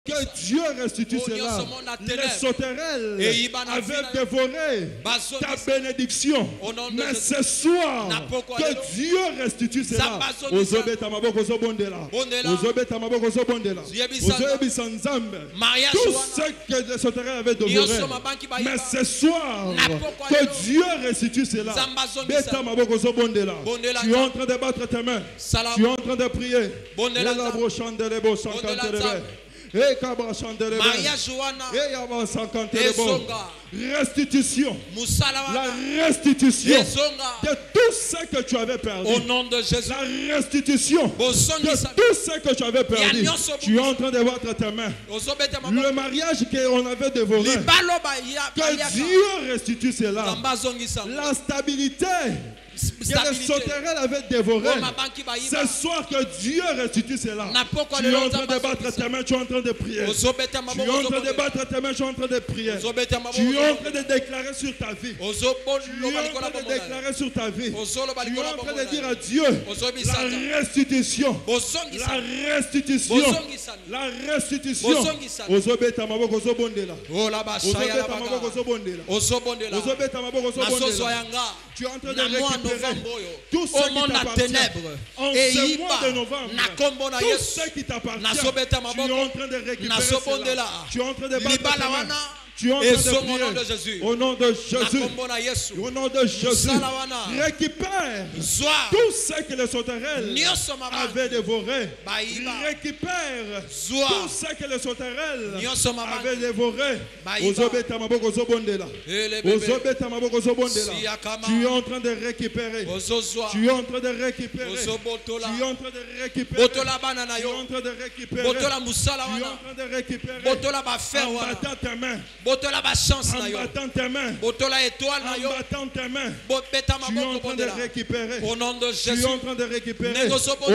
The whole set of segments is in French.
que Dieu restitue cela. Les sauterelles avaient dévoré ta bénédiction. Mais ce soir, que Dieu restitue cela. Tout ce que les sauterelles avaient dévoré. Mais ce soir, que Dieu restitue cela. Tu es en train de battre tes mains. Tu es en train de prier. Restitution. La restitution de tout ce que tu avais perdu. Au nom de Jésus. La restitution de tout ce que tu avais perdu. Tu es en train de battre tes mains. Le mariage qu'on avait dévoré. Que Dieu restitue cela. La stabilité que les sauterelles avaient dévoré. Ce soir que Dieu restitue cela. Tu es en train de battre tes mains, tu es en train de prier. Tu es en train de battre tes mains, tu es en train de prier. Tu es en train de déclarer sur ta vie. Tu es en train de déclarer sur ta vie. Tu es en train de dire à Dieu la restitution. La restitution. La restitution. Tu es en train de récupérer tout ce qui t'appartient. En ce mois de novembre, tout ce qui t'appartient, tu es en train de récupérer cela. Tu es en train de battre ta main. Tu es en train de prier. Au nom de Jésus. Au nom de Jésus. Récupère tout ce que les sauterelles avaient dévoré. Récupère tout ce que les sauterelles avaient dévoré. Tu es en train de récupérer. Tu es en train de récupérer. Tu es en train de récupérer. Tu es en train de récupérer. Tu es en train de récupérer. En battant ta main. En battant tes mains. En battant tes mains. Tu es en train de récupérer. Au nom de Jésus. Tu es en train de récupérer.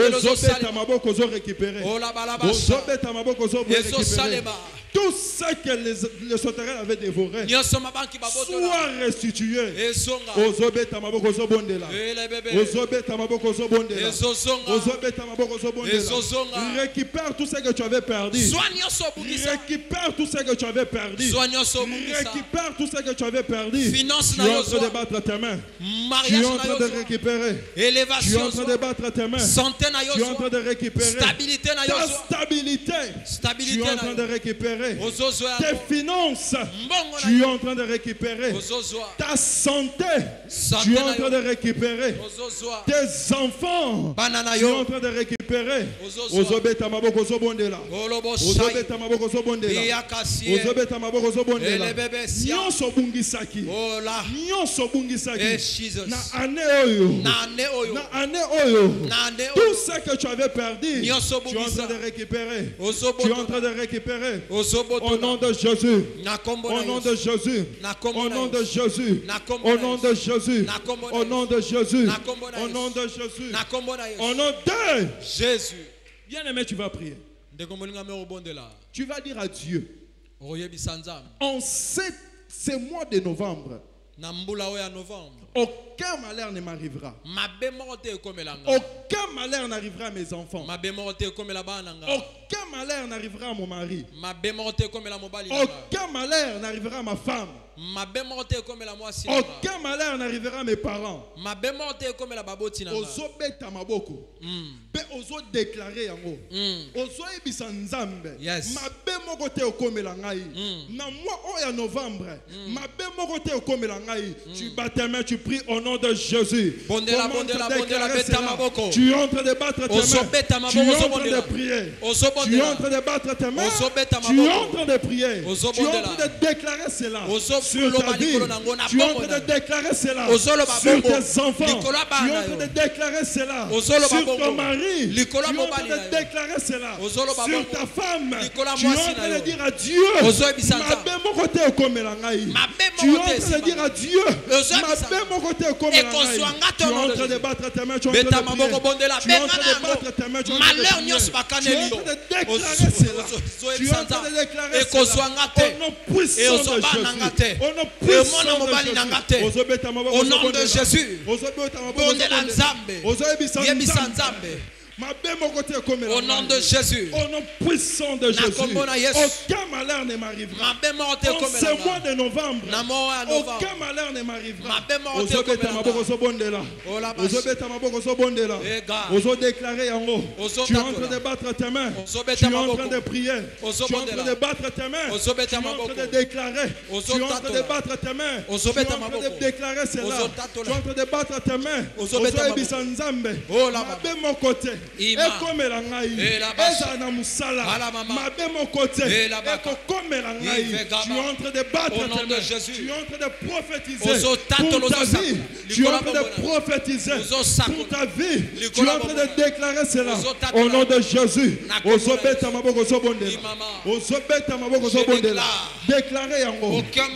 Tout ce que les sauterelles avaient dévoré soit restitué. Récupère tout ce que tu avais perdu. Récupère tout ce que tu avais perdu. Récupère tout ce que tu avais perdu. Tu es en train de battre tes mains. Tu es en train de récupérer. Tu es en train de battre tes mains. Tu es en train de récupérer ta stabilité. Tu es en train de récupérer tes finances. Tu es en train de récupérer ta santé. Tu es en train de récupérer tes enfants. Tu es en train de récupérer. Nyonso bungisaki. Nyonso bungisaki. Na ane oyo. Tout ce que tu avais perdu, tu es en train de récupérer. Tu es en train de récupérer. Au nom de Jésus. Au nom de Jésus. Au nom de Jésus. Au nom de Jésus. Au nom de Jésus. Au nom de Jésus. Au nom de Jésus. Bien aimé, tu vas prier. Tu vas dire à Dieu. En ce mois de novembre, aucun malheur ne m'arrivera. Aucun malheur n'arrivera à mes enfants. Aucun malheur n'arrivera à mon mari. Aucun malheur n'arrivera à ma femme. Aucun malheur n'arrivera à mes parents. Ozobeta maboko. Pe ozo déclarer yango. Ozo ebisa nzambe. Mabe moko te okomela ngai. Na mois oya novembre. Mabe moko te okomela ngai. Tu bats tes mains, tu pries au nom de Jésus. Tu es en train de battre tes mains. Tu es en train de prier. Tu es en train de battre tes mains. Tu es en train de prier. Tu es en train de déclarer cela sur ta vie. Tu es en train de déclarer cela sur tes enfants. Tu es en train de déclarer cela sur ton mari. Tu es en train de déclarer cela sur ta femme. Tu es en train de dire à Dieu, tu es en train de dire à Dieu, tu es en train de battre tes mains, tu es en train de prier. Tu es en train de battre tes mains, tu es en train de prier. Tu es en train de déclarer cela. Tu es en train de déclarer cela. Au nom puissant de Jésus. Au nom puissant de Jésus. Au nom de Jésus. Au nom de Jésus. Au nom puissant de Jésus. Aucun malheur ne m'arrivera. En ce mois de novembre, aucun malheur ne m'arrivera. Déclarer en haut. Tu es en train de battre tes mains. Tu es en train de prier. Tu es en train de battre tes mains. Tu es en train de déclarer. Tu es en train de battre tes mains. Tu es en train de déclarer cela. Tu es en train de battre tes mains. Mabe mon côté. Ekomela ngai. Eza na musala. Mabe mon côté. Ekokomela ngai. Tu es en train de battre tes mains. Tu es en train de prophétiser pour ta vie. Tu es en train de prophétiser pour ta vie. Tu es en train de déclarer cela au nom de Jésus. Déclarez en haut. Aucun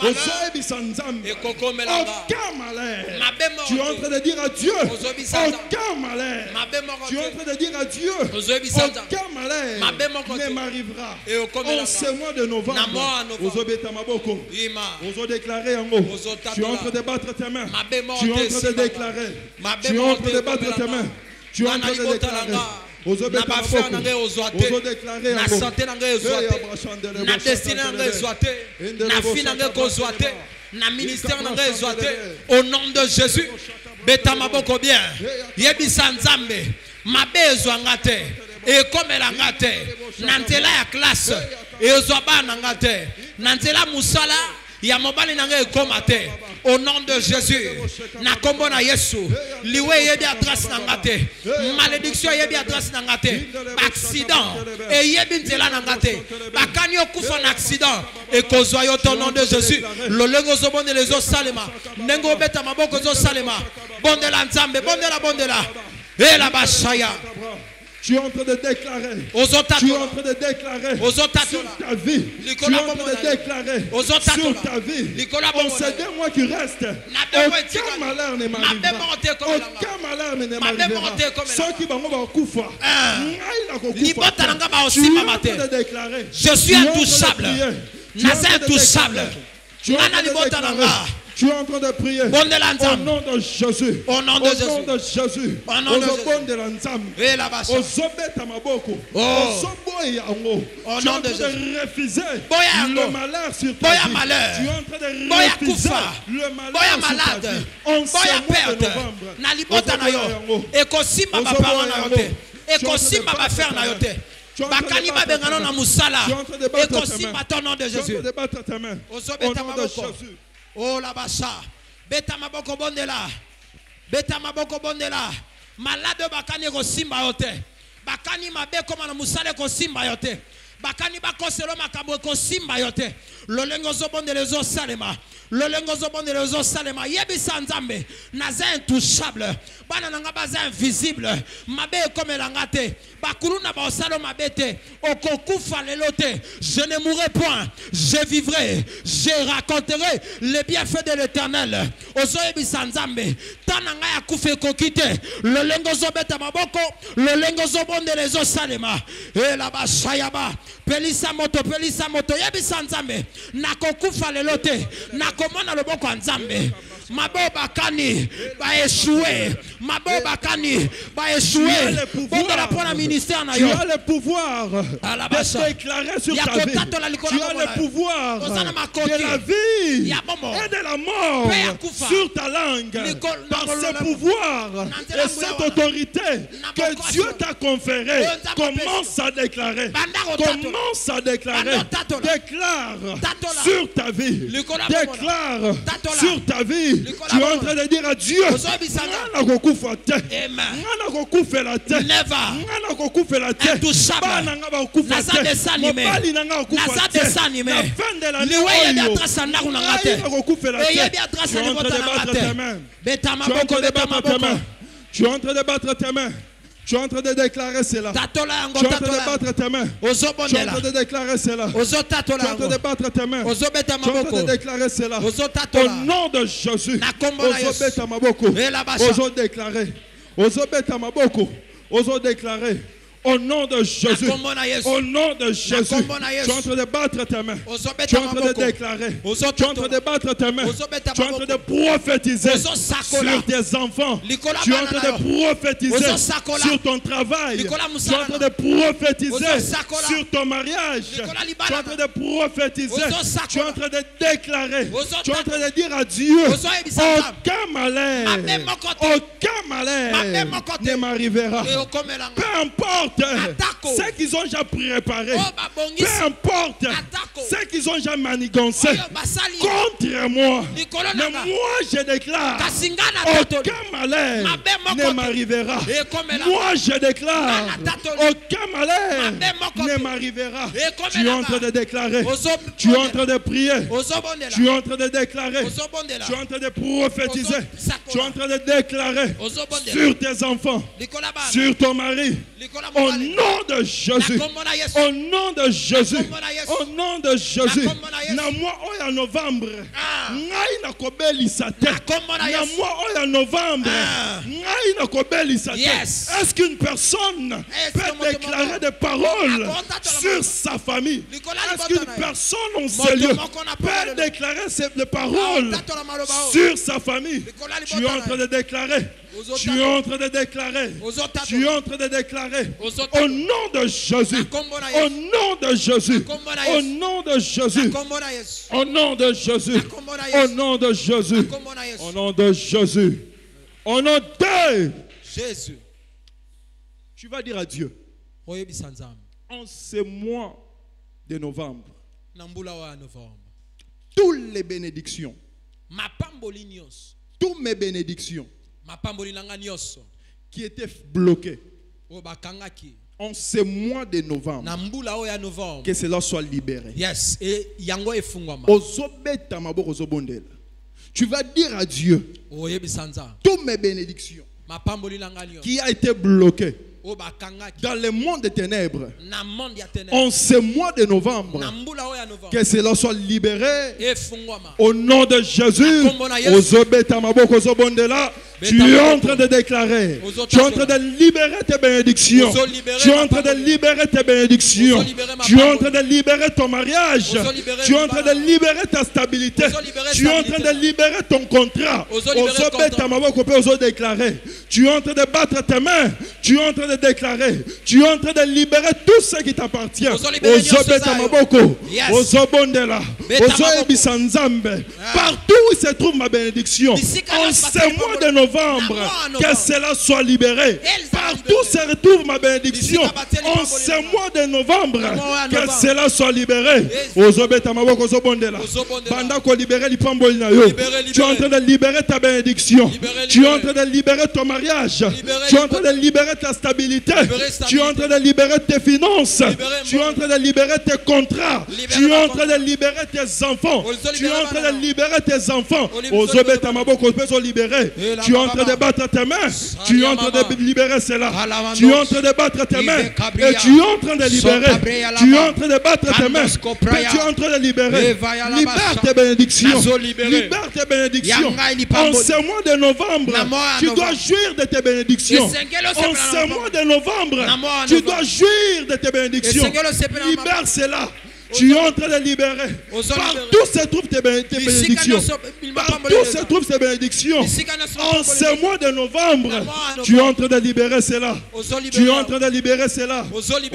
malheur. Tu es en train de dire à Dieu. Aucun malheur. Tu es en train de dire à Dieu. Aucun malheur ne m'arrivera. En ce mois de novembre. Vous déclarez en haut. Tu es en train de battre tes mains. Tu es en train de déclarer. Tu es en train de battre tes mains. Tu es en train de déclarer. Na bafère na ngai ozoate, na santé na ngai ozoate, na destinée na ngai ozoate, na vie na ngai ozoate, na ministère na ngai ozoate. Au nom de Jésus, beta maboko bien. Yebisa Nzambe, mabe ezwanga te, ekomela nga te, na nzela ya classe, ezwaba na nga te, na nzela musala ya mobali na ngai ekoma te. Au nom de Jésus, na kombo na Yesu, liwe yebi adresse na nga te, malédiction yebi adresse na nga te, accident et yebi nzela na nga te, bakani okufa na accident et kozwa yo au nom de Jésus. Lolengo zobonde les salema, nengo beta maboko zo salema, bondela Nzambe, bondela, et la bashaya. Tu es en train de déclarer. Tu es en train de déclarer sur ta vie. Tu es en train de déclarer sur ta vie. En ces 2 mois qui restent, aucun malheur ne m'arrivera. Aucun malheur ne m'arrivera. Ceux qui vont koufa. Tu es en train de déclarer. Je suis intouchable. Intouchable. Tu es en train de prier au nom de Jésus. Au nom de Jésus. Au nom de refuser le malheur sur ta vie. Tu es en train de refuser le malheur sur ta vie. En ce mois de novembre. Ekosimba ba faire na yote. Bakani ba bengano na musala. Ekosimba ton nom de Jésus. Au nom de Jésus. Oh la basa. Beta maboko bondela. Beta maboko bondela. Malade bakani kosimba yote. Bakani mabe koma na musala kosimba yote. Bakani bakoselo makambo kosimba yote. Lolengo zobonde lezo salema. Lolengo zobonde lezo salema. Yebisa Nzambe. Naza intouchable. Bana nanga baza invisible. Mabe comme langate. Bakuruna ba osalo mabete. Okokufa lelote. Je ne mourrai point. Je vivrai. Je raconterai les bienfaits de l'Éternel. Ozo yebisa Nzambe. Tananga ya kufe kokite. Lolengo zobeta maboko. Lolengo zobonde lezo salema. E la bashayaba. Pelisa moto yebisa Nzambe. Nakokufa lelote. Nakomona loboko Nzambe. Mabo bakani ba échouer. Mabo bakani ba échouer. Tu as le pouvoir de déclarer sur ta vie. Tu as le pouvoir de la vie et de la mort sur ta langue. Par ce pouvoir et cette autorité que Dieu t'a conférée, commence à déclarer. Commence à déclarer. Déclare sur ta vie. Déclare sur ta vie. Tu es en train de dire à Dieu, tu es en train de battre tes mains. Tu es en train de déclarer cela. Tu es en train de battre tes mains. Tu es en train de déclarer cela. Tu es en train de battre tes mains. Tu es en train de déclarer cela. Au nom de Jésus. Ozo déclarer. Ozo beta maboko. Ozo déclarer. Au nom de Jésus. Au nom de Jésus. Tu es en train de battre tes mains. Tu es en train de déclarer. Tu es en train de battre tes mains. Tu es en train de prophétiser sur tes enfants. Tu es en train de prophétiser sur ton travail. Tu es en train de prophétiser sur ton mariage. Tu es en train de prophétiser. Tu es en train de déclarer. Tu es en train de dire à Dieu, aucun malheur ne m'arrivera. Peu importe ce qu'ils ont déjà préparé, peu importe ce qu'ils ont déjà manigancé contre moi, mais moi je déclare, aucun malheur ne m'arrivera. Moi je déclare, aucun malheur ne m'arrivera. Tu es en train de déclarer, tu es en train de prier, tu es en train de déclarer, tu es en train de prophétiser, tu es en train de déclarer sur tes enfants, sur ton mari, au nom de Jésus, au nom de Jésus, au nom de Jésus. Na moi oya novembre, ngai na kobeli sate. Na moi oya novembre, ngai na kobeli sate. Est-ce qu'une personne peut déclarer des paroles sur sa famille? Est-ce qu'une personne en ce lieu peut déclarer des paroles sur sa famille? Tu es en train de déclarer. Tu es en train de déclarer. Tu es en train de déclarer. Au nom de Jésus. Au nom de Jésus. Au nom de Jésus. Au nom de Jésus. Au nom de Jésus. Au nom de Jésus. Au nom de Jésus. Tu vas dire à Dieu. En ce mois de novembre, toutes les bénédictions, toutes mes bénédictions qui étaient bloquées en ce mois de novembre, que cela soit libéré. Tu vas dire à Dieu toutes mes bénédictions qui a été bloquées dans le monde des ténèbres en ce mois de novembre, que cela soit libéré au nom de Jésus. Tu es en train de déclarer, tu es en train de libérer tes bénédictions, tu es en train de libérer tes bénédictions, tu es en train de libérer ton mariage, tu es en train de libérer ta stabilité, tu es en train de libérer ton contrat. Tu es en train de battre tes mains, tu es en train de déclarer, tu es en train de libérer tout ce qui t'appartient. Partout où se trouve ma bénédiction, en ce mois de novembre, que cela soit libéré. Partout où se retrouve ma bénédiction, en ce mois de novembre, que cela soit libéré. Tu es en train de libérer ta bénédiction, tu es en train de libérer ton mariage, tu es en train de libérer ta stabilité, tu es en train de libérer tes finances, tu es en train de libérer tes contrats, tu es en train de libérer tes enfants, tu es en train de libérer tes enfants. Tu es en train de battre tes mains, tu es en train de libérer cela, tu es en train de battre tes mains, et tu es en train de libérer, tu es en train de battre tes mains, et tu es en train de libérer. Libère tes bénédictions, libère tes bénédictions. En ce mois de novembre, tu dois jouir de tes bénédictions. En ce mois de novembre, tu dois jouir de tes bénédictions. Libère cela. Tu es en train de libérer. Partout se trouvent tes bénédictions. Partout se trouvent ces bénédictions. En ce mois de novembre, tu es en train de libérer cela. Tu es en train de libérer cela.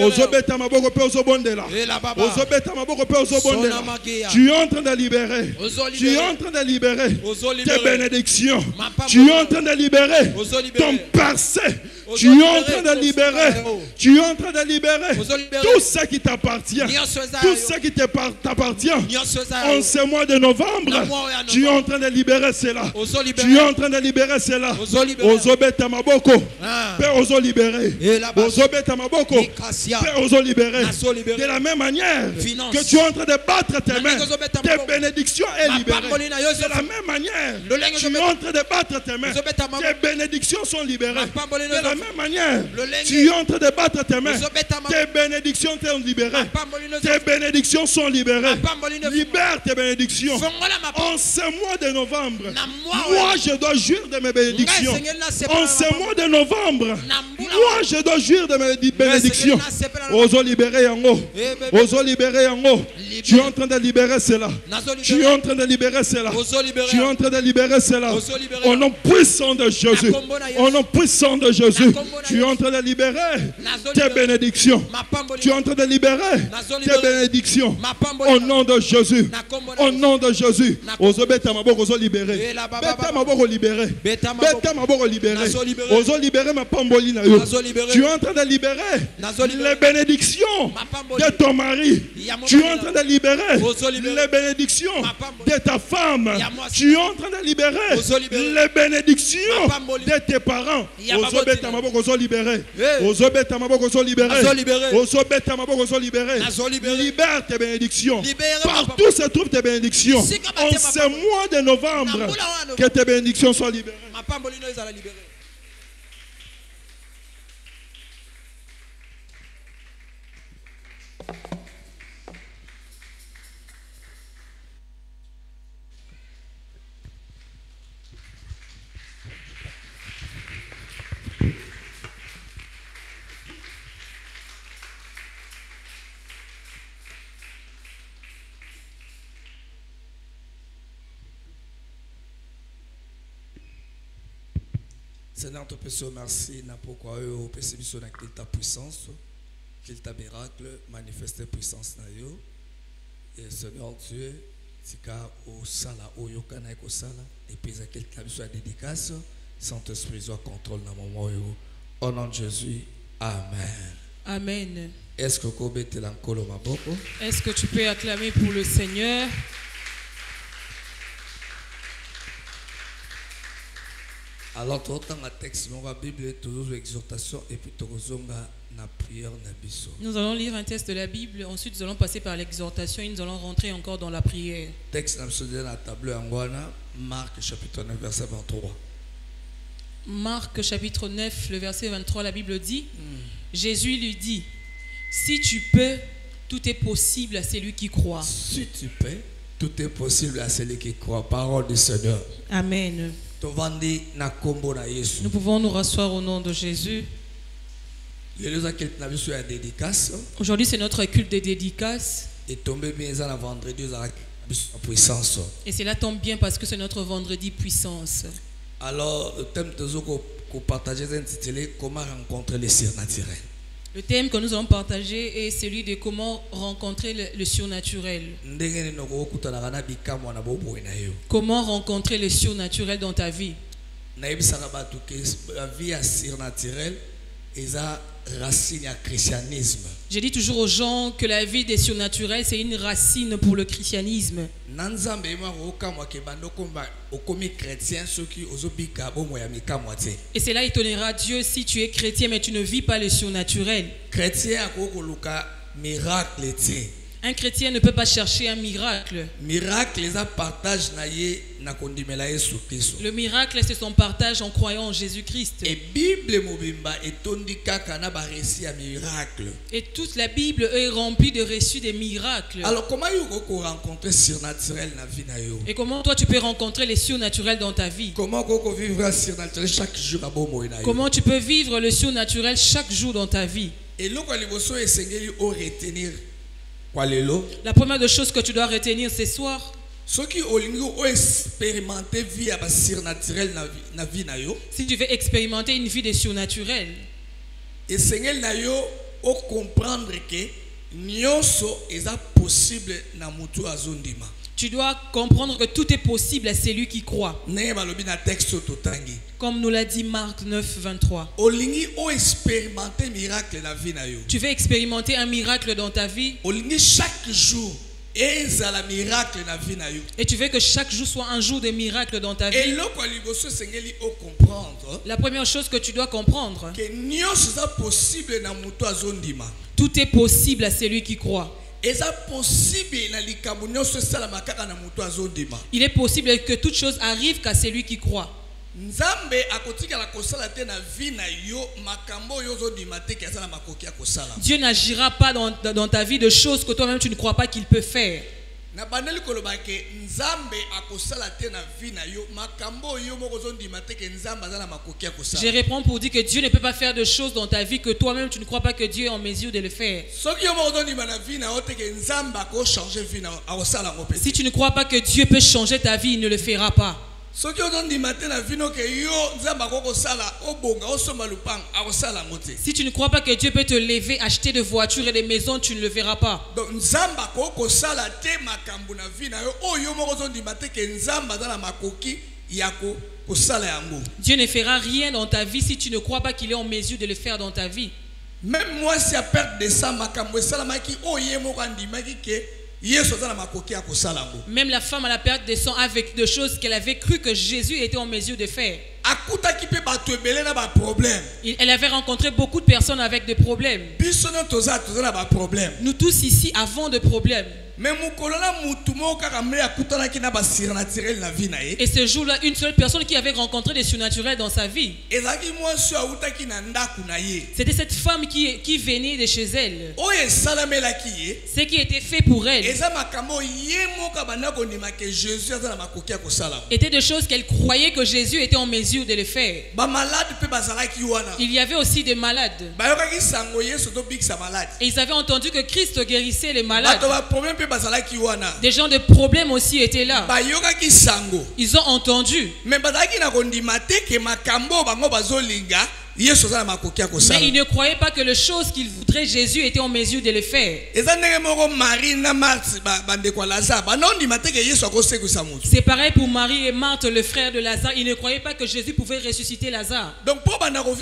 Tu es en train de libérer. Tu es en train de libérer tes bénédictions. Tu es en train de libérer ton passé. Tu es en train de libérer. Tu es en train de libérer tout ce qui t'appartient. Tout ce qui t'appartient. En ce mois de novembre, tu es en train de libérer cela. Tu es en train de libérer cela. Ozobeta maboko. Père, ozo libérer. Ozobeta maboko. Père, ozo libérer. De la même manière que tu es en train de battre tes mains, tes bénédictions est libérée. De la même manière, tu es en train de battre tes mains, tes bénédictions sont libérées. De la même manière, tu es en train de battre tes mains, tes bénédictions sont libérées. Tes bénédictions sont libérées. Libère tes bénédictions. En ce mois de novembre, moi je dois jouir de mes bénédictions. En ce mois de novembre, Moi, je dois jouir de mes bénédictions. Ozo libérer yango. Ozo libérer yango. Tu es en train de libérer cela. Tu es en train de libérer cela. Tu es en train de libérer cela. Au nom puissant de Jésus. Au nom puissant de Jésus. Tu es en train de libérer tes bénédictions. Tu es en train de libérer tes bénédictions. Au nom de Jésus. Au nom de Jésus. Ozo beta maboko ozo libérer. Beta maboko libérer. Beta maboko libérer. Ozo libérer ma pamboli na yo. Tu es en train de libérer les bénédictions de ton mari. Tu es en train de libérer les bénédictions de ta femme. Tu es en train de libérer les bénédictions de tes parents. Ozo beta maboko ozo libérer. Ozo beta maboko ozo libérer. Ozo beta maboko ozo libérer. Libère tes bénédictions. Partout se trouvent tes bénédictions. En ce mois de novembre, que tes bénédictions soient libérées. Seigneur, te pécho merci na pourquoi au péché biso na ta puissance, qu'il ta miracle manifeste puissance na yo. Et Seigneur Dieu, tika au sala au yokana ko sala et puis à quel ta biso dédicace, Saint-Esprit soit contrôle na moment yo. Au nom de Jésus. Amen. Amen. Est-ce que kobete lankolo maboko? Est-ce que tu peux acclamer pour le Seigneur? Alors, tu as un texte dans la Bible, toujours exhortation et puis tu as la prière. Nous allons lire un texte de la Bible, ensuite nous allons passer par l'exhortation et nous allons rentrer encore dans la prière. Texte dans la table Angwana, Marc chapitre 9, verset 23. Marc chapitre 9, le verset 23, la Bible dit, Jésus lui dit, si tu peux, tout est possible à celui qui croit. Si tu peux, tout est possible à celui qui croit. Parole du Seigneur. Amen. Nous pouvons nous rasseoir au nom de Jésus. Aujourd'hui, c'est notre culte de dédicace. Et cela tombe bien parce que c'est notre vendredi puissance. Alors, le thème que partager est intitulé comment rencontrer le surnaturel. Le thème que nous allons partager est celui de comment rencontrer le surnaturel. Comment rencontrer le surnaturel dans ta vie. La vie surnaturelle est racine à christianisme. Je dis toujours aux gens que la vie des surnaturels c'est une racine pour le christianisme. Et cela étonnera Dieu si tu es chrétien mais tu ne vis pas le surnaturel. Un chrétien ne peut pas chercher un miracle. Le miracle, c'est son partage en croyant en Jésus-Christ. Et toute la Bible est remplie de récits des miracles. Alors, comment tu peux rencontrer le surnaturel dans la vie? Et comment toi tu peux rencontrer les surnaturels dans ta vie? Comment tu peux vivre le surnaturel chaque jour? Comment tu peux vivre le surnaturel chaque jour dans ta vie? Et là, retenir. La première des choses que tu dois retenir ce soir, si tu veux expérimenter une vie de surnaturel, et comprendre que possible na mutu azondima. Tu dois comprendre que tout est possible à celui qui croit. Comme nous l'a dit Marc 9, 23. Tu veux expérimenter un miracle dans ta vie. Chaque jour. Et tu veux que chaque jour soit un jour de miracle dans ta vie. La première chose que tu dois comprendre, tout est possible à celui qui croit. Il est possible que toute chose arrive qu'à celui qui croit. Dieu n'agira pas dans ta vie de choses que toi-même tu ne crois pas qu'il peut faire. Je réponds pour dire que Dieu ne peut pas faire de choses dans ta vie que toi-même tu ne crois pas que Dieu est en mesure de le faire. Si tu ne crois pas que Dieu peut changer ta vie, il ne le fera pas. Si tu ne crois pas que Dieu peut te lever, acheter des voitures et des maisons, tu ne le verras pas. Dieu ne fera rien dans ta vie si tu ne crois pas qu'il est en mesure de le faire dans ta vie. Même moi, si à perdre de ça, même la femme à la perte de sang avec des choses qu'elle avait cru que Jésus était en mesure de faire. Elle avait rencontré beaucoup de personnes avec des problèmes. Nous tous ici avons des problèmes. Et ce jour-là, une seule personne qui avait rencontré des surnaturels dans sa vie, c'était cette femme qui venait de chez elle. Ce qui était fait pour elle était des choses qu'elle croyait que Jésus était en mesure de le faire. Il y avait aussi des malades. Et ils avaient entendu que Christ guérissait les malades. Des gens de problèmes aussi étaient là. Ils ont entendu. Mais ils ne croyaient pas que les choses qu'ils voudraient, Jésus était en mesure de les faire. C'est pareil pour Marie et Marthe, le frère de Lazare. Ils ne croyaient pas que Jésus pouvait ressusciter Lazare. Donc pour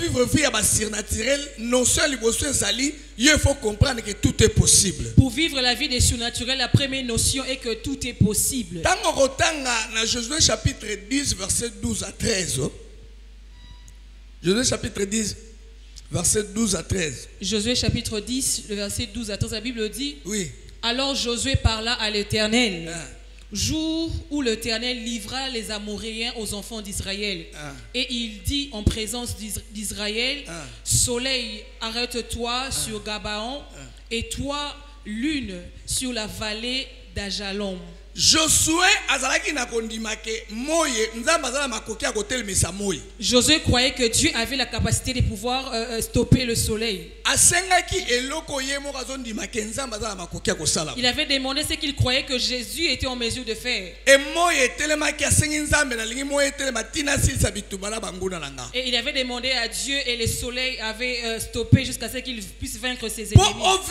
il faut comprendre que tout est possible. Pour vivre la vie des surnaturels, la première notion est que tout est possible. Dans Josué chapitre 10, verset 12 à 13. Josué chapitre 10, verset 12 à 13. Josué chapitre 10, le verset 12 à 13, la Bible dit: oui. Alors Josué parla à l'Éternel. Jour où l'Éternel livra les Amoréens aux enfants d'Israël. Et il dit en présence d'Israël: Soleil, arrête-toi sur Gabaon, et toi, lune, sur la vallée d'Ajalon. Josué croyait que Dieu avait la capacité de pouvoir stopper le soleil. Il avait demandé ce qu'il croyait que Jésus était en mesure de faire. Et il avait demandé à Dieu, et le soleil avait stoppé jusqu'à ce qu'il puisse vaincre ses ennemis.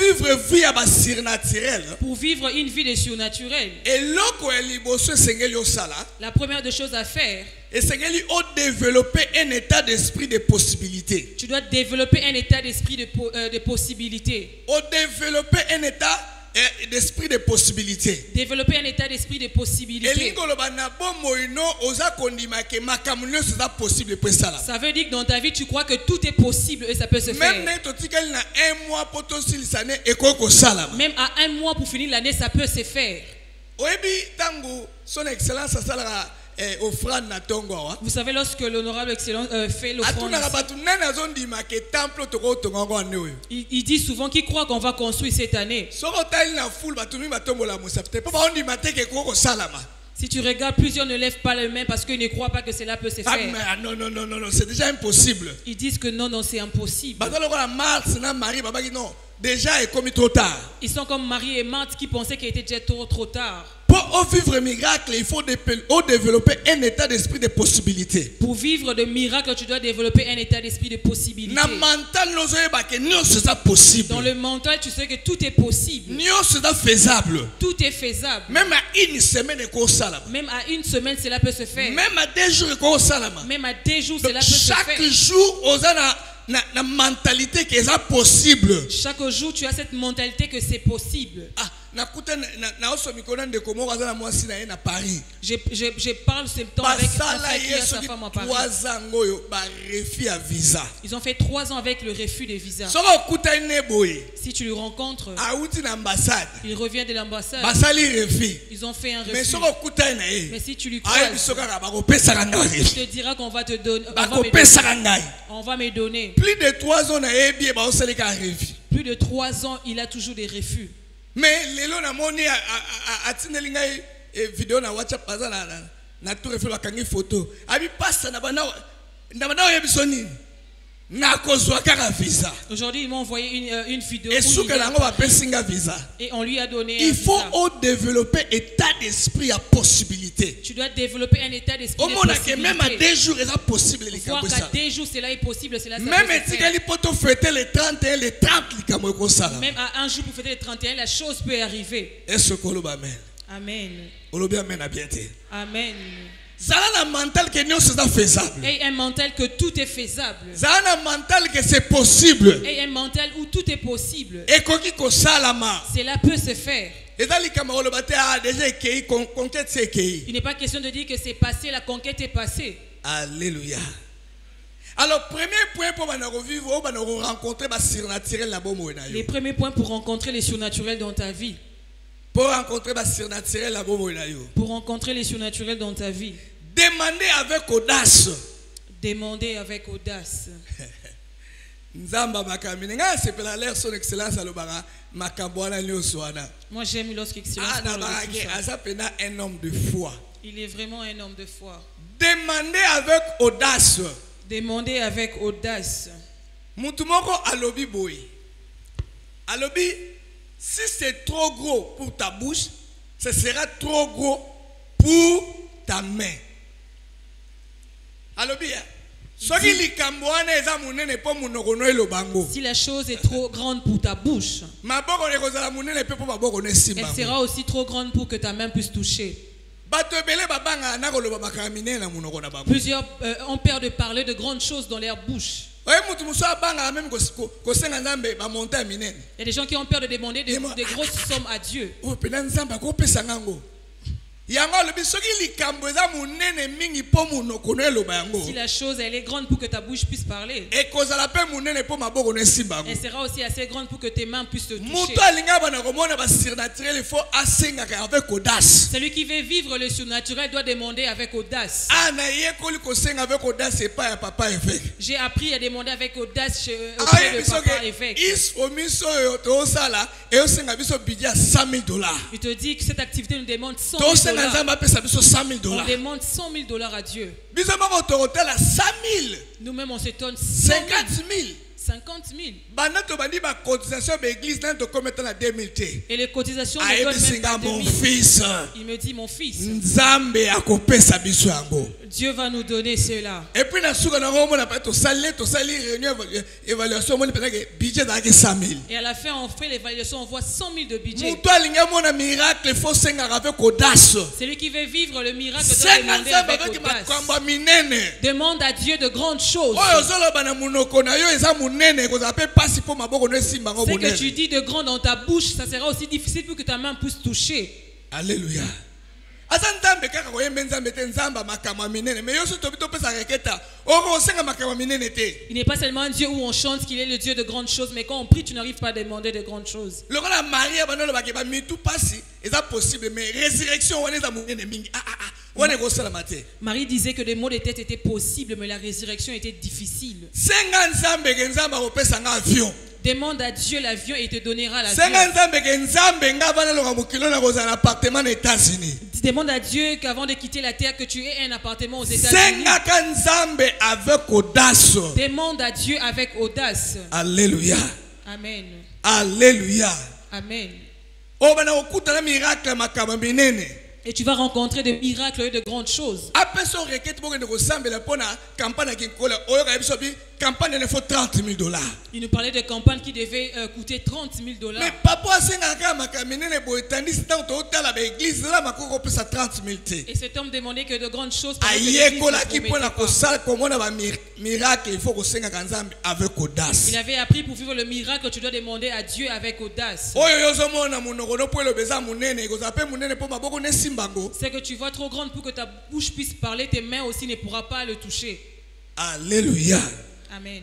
Pour vivre une vie de surnaturel, la première des choses à faire, développer un état d'esprit de possibilité. Tu dois développer un état d'esprit de possibilité. Développer un état d'esprit de possibilité. Développer un état d'esprit de possibilité. Ça veut dire que dans ta vie, tu crois que tout est possible et ça peut se faire. Même à un mois pour finir l'année, ça peut se faire. Son Excellence vous savez, lorsque l'honorable excellence fait l'offrande, il dit souvent qu'il croit qu'on va construire cette année. Si tu regardes, plusieurs ne lèvent pas les mains parce qu'ils ne croient pas que cela peut se faire. Non, c'est déjà impossible. Ils disent que non, c'est impossible. Déjà, est comme trop tard. Ils sont comme Marie et Marthe qui pensaient qu'il était déjà trop tard. Pour vivre un miracle, il faut développer un état d'esprit de possibilité. Pour vivre de miracles, tu dois développer un état d'esprit de possibilité. Dans le mental, tu sais que tout est possible. Tout est faisable. Même à une semaine, cela peut se faire. Même à 2 jours, cela peut se faire. Chaque jour, la mentalité que c'est possible. Chaque jour, tu as cette mentalité que c'est possible. Je parle ce temps avec un frère qui a sa femme en Paris. Ils ont fait 3 ans avec le refus de visa. Si tu le rencontres, il revient de l'ambassade. Ils ont fait un refus. Mais si tu lui croises, il te dira qu'on va te donner. On va me donner. Plus de 3 ans, Plus de 3 ans, il a toujours des refus. Mais lelo na moni atineli ngai vidéo na WhatsApp baza na tour Eiffel bakangi photo. Abi pasta na bana yebiso nini? Na kozwa kaka visa. Aujourd'hui, ils m'ont envoyé une vidéo. Et on lui a donné il faut développer état d'esprit à possibilité. Tu dois développer un état d'esprit de possibilité. Même à 2 jours, c'est possible. Voir qu'à 2 jours, cela est possible. Cela même si tu peux fêter les 31, les 30, même à un jour pour fêter les 31, la chose peut arriver. Est-ce que Amen. Amen. Zana mental que non c'est faisable. Et un mental que tout est faisable. Zana mental que c'est possible. Et un mental où tout est possible. Et koki ko salama. Cela peut se faire. Il n'est pas question de dire que c'est passé, la conquête est passée. Alléluia. Alors premier point pour revivre, rencontrer surnaturel la bombe. Les premiers points pour rencontrer les surnaturels dans ta vie. Pour rencontrer les surnaturels la bombe. Pour rencontrer les surnaturels dans ta vie. Demandez avec audace. Demandez avec audace. Moi j'aime lorsque Excellence parle de un homme de foi. Il est vraiment un homme de foi. Demandez avec audace. Demandez avec audace. Mutumoko alobi boy. Alobi, si c'est trop gros pour ta bouche, ce sera trop gros pour ta main. Alobi, si la chose est trop grande pour ta bouche, elle sera aussi trop grande pour que ta main puisse toucher. Plusieurs ont peur de parler de grandes choses dans leur bouche. Il y a des gens qui ont peur de demander de grosses sommes à Dieu. Si la chose elle est grande pour que ta bouche puisse parler, elle sera aussi assez grande pour que tes mains puissent te toucher. Celui qui veut vivre le surnaturel doit demander avec audace. J'ai appris à demander avec audace auprès de papa évêque. Il te dit que cette activité nous demande 100 000 $. On demande 100 000 $ à Dieu. Nous-mêmes on s'étonne 50 000. 50 000. Et les cotisations ne donnent même pas 2 000. Il me dit, mon fils, Dieu va nous donner cela. Et puis, et à la fin, on fait l'évaluation, on voit 100 000 de budget. Celui qui veut vivre le miracle doit demander avec audace. Demande à Dieu de grandes choses. Ce que tu dis de grand dans ta bouche, ça sera aussi difficile pour que ta main puisse toucher. Alléluia. Il n'est pas seulement un Dieu où on chante qu'il est le Dieu de grandes choses, mais quand on prie, tu n'arrives pas à demander de grandes choses. Marie disait que les maux de tête étaient possibles, mais la résurrection était difficile. Demande à Dieu l'avion et il te donnera l'avion. Demande à Dieu qu'avant de quitter la terre, que tu aies un appartement aux États-Unis. Demande à Dieu avec audace. Alléluia. Amen. Alléluia. Amen. Et tu vas rencontrer des miracles et de grandes choses. Il nous parlait de campagnes qui devaient coûter 30 000 $. Mais et cet homme demandait que de grandes choses. Il avait appris pour vivre le miracle, tu dois demander à Dieu avec audace. C'est que tu vois trop grande pour que ta bouche puisse parler, tes mains aussi ne pourront pas le toucher. Alléluia. Amen.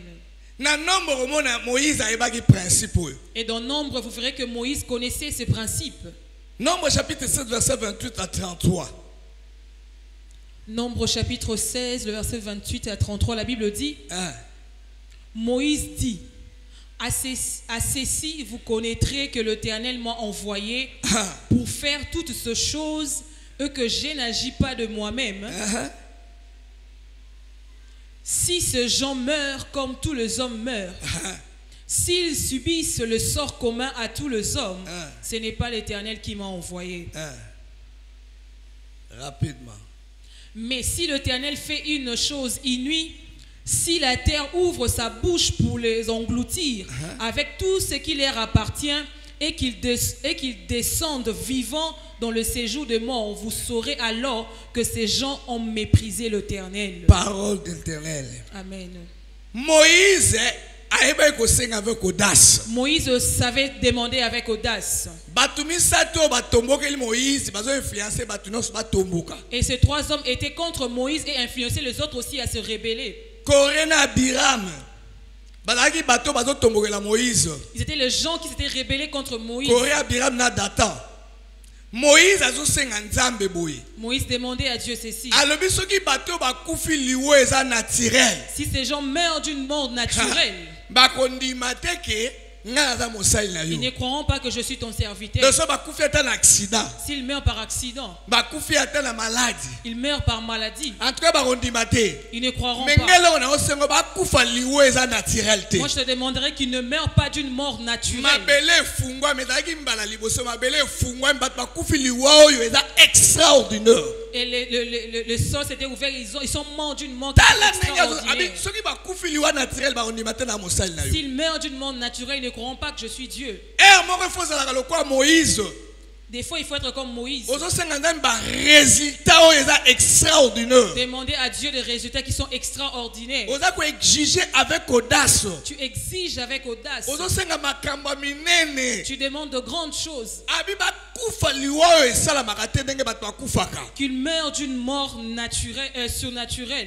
Et dans Nombre, vous verrez que Moïse connaissait ce principe. Nombre chapitre 7, verset 28 à 33. Nombre chapitre 16, le verset 28 à 33, la Bible dit, Moïse dit, À ceci, vous connaîtrez que l'Éternel m'a envoyé pour faire toutes ces choses et que je n'agis pas de moi-même. Si ces gens meurent comme tous les hommes meurent, s'ils subissent le sort commun à tous les hommes, ce n'est pas l'Éternel qui m'a envoyé. Rapidement. Mais si l'Éternel fait une chose inouïe, si la terre ouvre sa bouche pour les engloutir avec tout ce qui leur appartient et qu'ils descendent vivants dans le séjour de mort, vous saurez alors que ces gens ont méprisé l'Éternel. Parole d'Éternel. Amen. Moïse avec audace. Moïse savait demander avec audace. Et ces trois hommes étaient contre Moïse et influençaient les autres aussi à se rebeller. Ils étaient les gens qui s'étaient rebellés contre Moïse. Moïse demandait à Dieu ceci. Si ces gens meurent d'une mort naturelle, ils ne croiront pas que je suis ton serviteur. S'ils meurent par accident, ils meurent par maladie, ils ne croiront pas. Moi je te demanderai qu'ils ne meurent pas d'une mort naturelle. Et le sol s'était ouvert, ils sont morts d'une mort extraordinaire. S'ils meurent d'une mort naturelle, ils ne croiront pas que je suis Dieu. Des fois, il faut être comme Moïse. Demander à Dieu des résultats qui sont extraordinaires. Tu exiges avec audace. Tu demandes de grandes choses. Qu'il meure d'une mort naturelle, surnaturelle.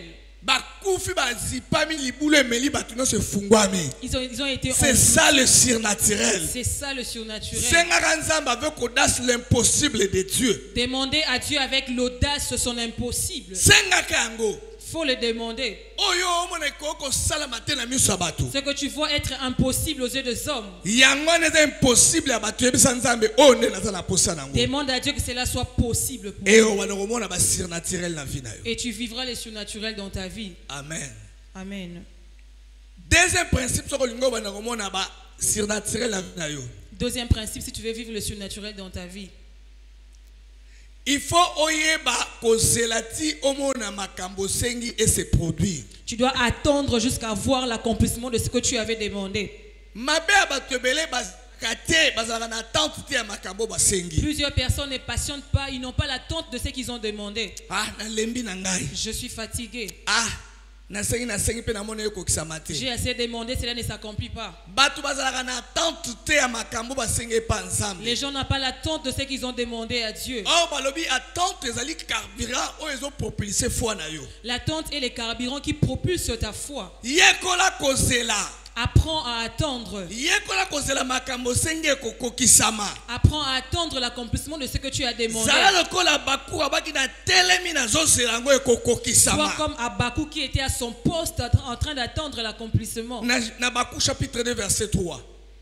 Ils ont été. C'est ça le surnaturel. C'est ça le surnaturel. L'impossible de Dieu. Demandez à Dieu avec l'audace son impossible. Faut le demander. Ce que tu vois être impossible aux yeux des hommes. Demande à Dieu que cela soit possible pour toi. Et tu vivras les surnaturels dans ta vie. Amen. Amen. Deuxième principe, deuxième principe, si tu veux vivre le surnaturel dans ta vie, il faut et se produire. Tu dois attendre jusqu'à voir l'accomplissement de ce que tu avais demandé. Plusieurs personnes ne patientent pas, ils n'ont pas l'attente de ce qu'ils ont demandé. Je suis fatigué. J'ai assez demandé, cela ne s'accomplit pas. Les gens n'ont pas l'attente de ce qu'ils ont demandé à Dieu. L'attente est les carburants qui propulsent ta foi. Apprends à attendre. Apprends à attendre l'accomplissement de ce que tu as demandé. Sois comme Habakkuk qui était à son poste en train d'attendre l'accomplissement. Habakkuk chapitre 2 verset 3.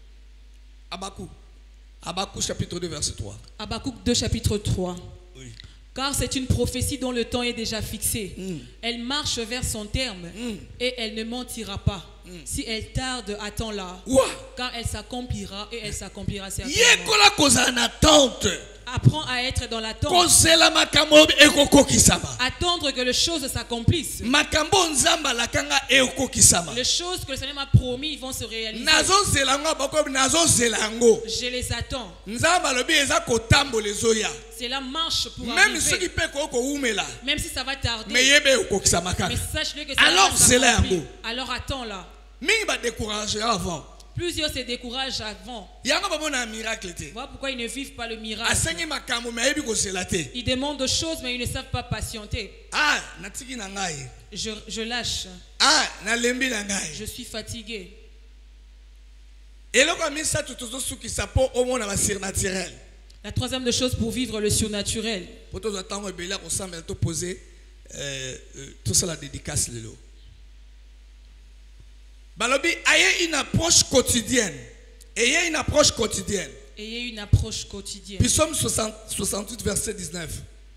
Habakkuk chapitre 2 verset 3. Habakkuk 2 chapitre 3. Oui. Car c'est une prophétie dont le temps est déjà fixé. Elle marche vers son terme et elle ne mentira pas. Si elle tarde, attends-la. Car elle s'accomplira et elle s'accomplira certainement. Apprends à être dans l'attente. Attendre que les choses s'accomplissent. Les choses que le Seigneur m'a promis vont se réaliser. Je les attends. Cela marche pour arriver. Même si ça va tarder. Mais sache-le que ça va s'accomplir. Alors attends-la. Plusieurs se découragent avant. Voilà pourquoi ils ne vivent pas le miracle. Ils demandent des choses mais ils ne savent pas patienter. Je lâche. Je suis fatigué. La troisième des choses pour vivre le surnaturel. Balobi, ayez une approche quotidienne. Ayez une approche quotidienne. Ayez une approche quotidienne. Psaume 68, verset 19.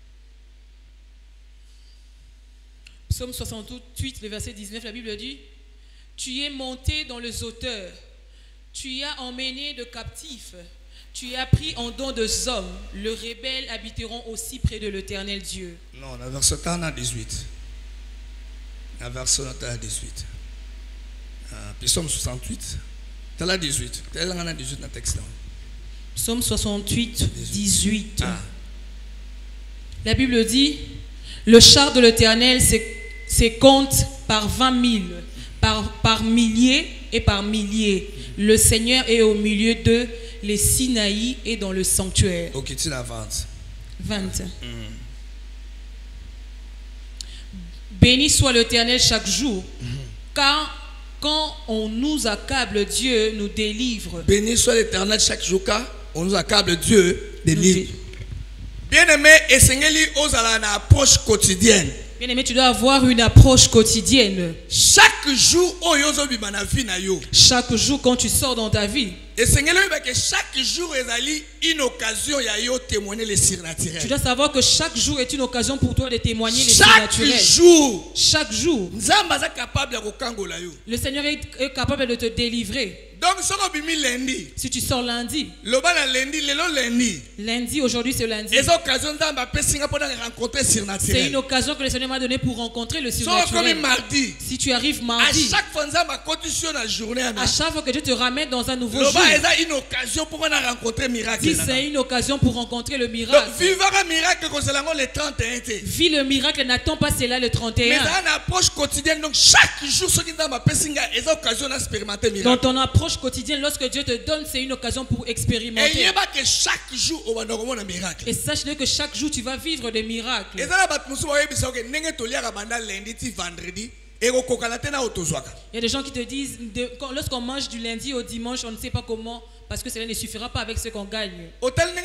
Psaume 68, le verset 19, la Bible dit: Tu es monté dans les hauteurs, tu as emmené de captifs, tu as pris en don de hommes, les rebelles habiteront aussi près de l'Éternel Dieu. Non, la verset 18. La verset 18. Psaume 68. Tu as la 18. Tu as la 18 dans le texte. Psaume 68, 18. La Bible dit: Le char de l'Éternel se compte par 20 000, par milliers et par milliers. Le Seigneur est au milieu d'eux, les Sinaï est dans le sanctuaire. Ok, tu la 20. Béni soit l'Éternel chaque jour, car quand on nous accable, Dieu nous délivre. Béni soit l'Éternel chaque jour, car on nous accable, Dieu délivre. Bien-aimé, et Seigneur, osala une approche quotidienne. Bien-aimé, tu dois avoir une approche quotidienne. Chaque jour, chaque jour quand tu sors dans ta vie. Et Seigneur, chaque jour est une occasion de témoigner les surnaturels. Tu dois savoir que chaque jour est une occasion pour toi de témoigner les surnaturels. Chaque jour. Le Seigneur est capable de te délivrer. Donc, si tu sors lundi, aujourd'hui c'est lundi. C'est une occasion que le Seigneur m'a donnée pour rencontrer le surnaturel. Si tu arrives mardi, à chaque fois que Dieu te ramène dans un nouveau jour, si c'est une occasion pour rencontrer le miracle. Vis le miracle, n'attends pas cela le 31. Mais une approche quotidienne, donc chaque jour, dans ton approche quotidienne, lorsque Dieu te donne, c'est une occasion pour expérimenter. Et sache-le que chaque jour tu vas vivre des miracles. Il y a des gens qui te disent, lorsqu'on mange du lundi au dimanche, on ne sait pas comment, parce que cela ne suffira pas avec ce qu'on gagne. Lorsque nous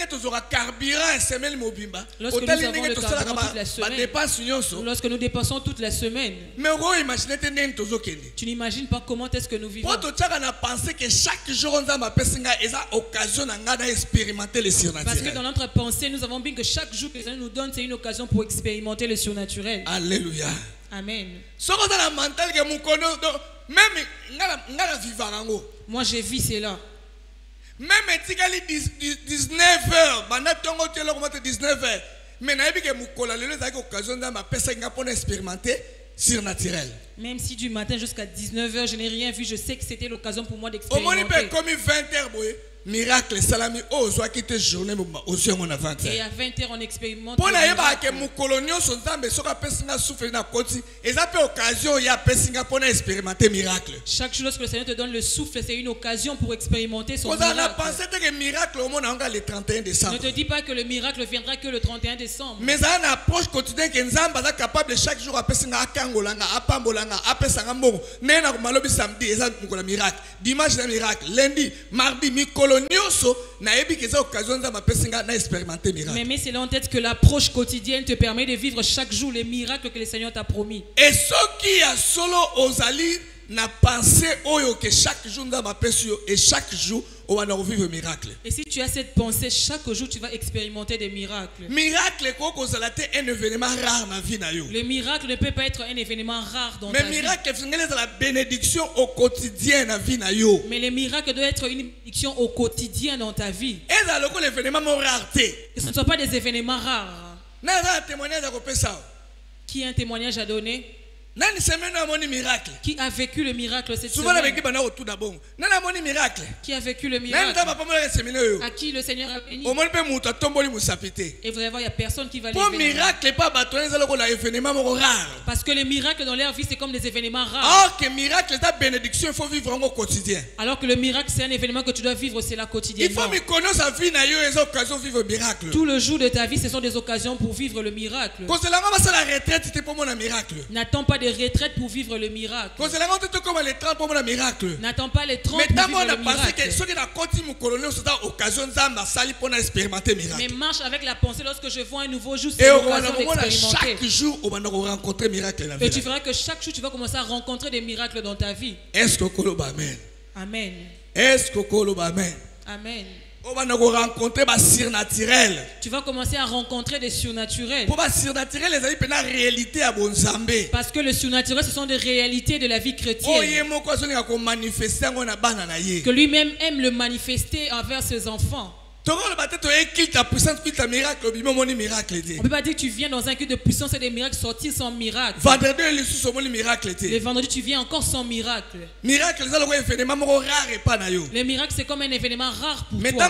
avons le carburant toute la semaine, lorsque nous dépensons toute la semaine, tu n'imagines pas comment est-ce que nous vivons. Parce que dans notre pensée, nous avons bien que chaque jour que Dieu nous donne, c'est une occasion pour expérimenter le surnaturel. Alléluia. Amen. Moi, j'ai vu cela. Même 19h, 19h, mais surnaturel. Même si du matin jusqu'à 19h, je n'ai rien vu, je sais que c'était l'occasion pour moi d'expérimenter. Comme 20h, miracle, salami, oh, soit quitte journée, et à 20h, on expérimente. Pour miracle. Chaque chose que le Seigneur te donne le souffle, c'est une occasion pour expérimenter son miracle. Ne te dis pas que le miracle viendra que le 31 décembre. Mais ça une approche quotidienne que nous sommes capables de chaque jour à samedi, miracle. Dimanche, miracle. Lundi, mardi, mais c'est là en tête que l'approche quotidienne te permet de vivre chaque jour les miracles que le Seigneur t'a promis. Et ce qui a solo osali n'a pensé que chaque jour et chaque jour on va vivre un miracle. Et si tu as cette pensée, chaque jour tu vas expérimenter des miracles. Miracle c'est un événement rare dans la vie. Le miracle ne peut pas être un événement rare dans ta vie. Mais miracle c'est la bénédiction au quotidien dans la vie. Mais le miracle doit être une bénédiction au quotidien dans ta vie. Et ça le événement rareté. Que ce ne soit pas des événements rares. Qui a un témoignage à donner? Qui a vécu le miracle cette semaine? Qui a vécu le miracle? À qui le Seigneur a béni? Et vous allez voir, il n'y a personne qui va les bénir. Parce que les miracles dans leur vie, c'est comme des événements rares. Alors que le miracle, c'est un événement que tu dois vivre, c'est la quotidiennement. Tout le jour de ta vie, ce sont des occasions pour vivre le miracle. N'attends pas de retraite pour vivre le miracle. N'attends pas les 30 pour vivre le miracle. Mais marche avec la pensée lorsque je vois un nouveau jour, c'est l'occasion d'expérimenter. Chaque jour, on va rencontrer miracle. Et tu verras que chaque jour, tu vas commencer à rencontrer des miracles dans ta vie. Est-ce que amen? Amen. Est-ce que amen? Amen. On va rencontrer des surnaturels. Tu vas commencer à rencontrer des surnaturels. Pour les surnaturels, les amis, la réalité à bon Zambé. Parce que le surnaturel, ce sont des réalités de la vie chrétienne. Que lui-même aime le manifester envers ses enfants. On ne peut pas dire que tu viens dans un culte de puissance et des miracles sortir sans miracle. Le vendredi, tu viens encore sans miracle. Les miracles, c'est comme un événement rare pour toi.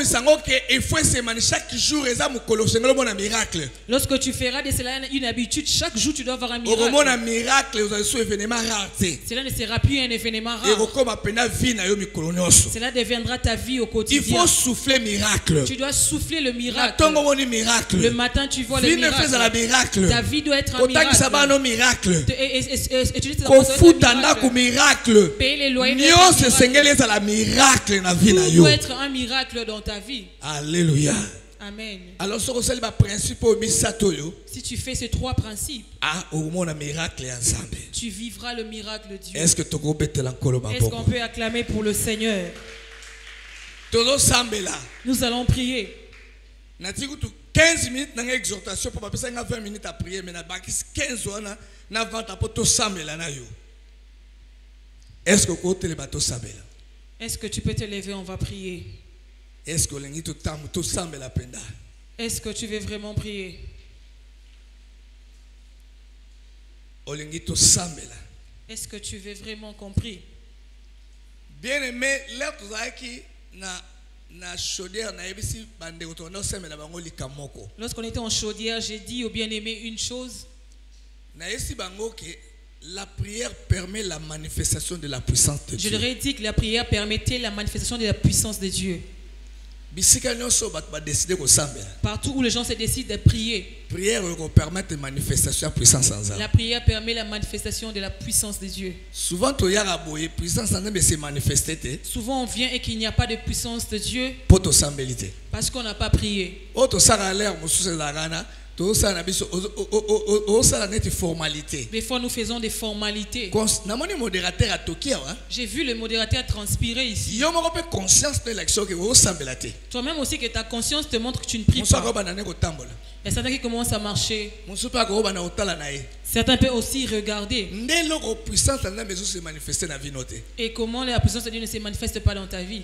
Lorsque tu feras de cela une habitude, chaque jour tu dois avoir un miracle. Cela ne sera plus un événement rare. Cela deviendra ta vie au quotidien. Il faut souffler miracle. Tu dois souffler le miracle. Le matin, tu vois le miracle. Ta vie doit être un miracle. Payer les loyers. Tout doit être un miracle dans ta vie. Alléluia. Amen. Alors, si tu fais ces 3 principes, tu vivras le miracle de Dieu. Est-ce qu'on peut acclamer pour le Seigneur? Nous allons prier. 15 minutes d'exhortation pour 20 minutes à prier, mais 15 ans na 20 pour tout sambela na yo. Est-ce que côté le bateau sambela? Est-ce que tu peux te lever, on va prier. Est-ce que lengi tout sambela penda? Est-ce que tu veux vraiment prier? Olengi tout sambela. Est-ce que tu veux vraiment qu'on prie? Bien aimé, l'air tout ça qui na chaudière na ebisi bande otono semela bango likamoko. Lorsqu'on était en chaudière, j'ai dit au bien-aimé une chose. Na esi bango que la prière permet la manifestation de la puissance de Dieu. Je leur ai dit que la prière permettait la manifestation de la puissance de Dieu. Partout où les gens se décident de prier, la prière permet la manifestation de la puissance de Dieu. Souvent on vient et qu'il n'y a pas de puissance de Dieu parce qu'on n'a pas prié. Des fois nous faisons des formalités. J'ai vu le modérateur transpirer ici. Toi-même aussi que ta conscience te montre que tu ne pries pas. Il y a certains qui commencent à marcher. Certains peuvent aussi regarder. Et comment la puissance de Dieu ne se manifeste pas dans ta vie?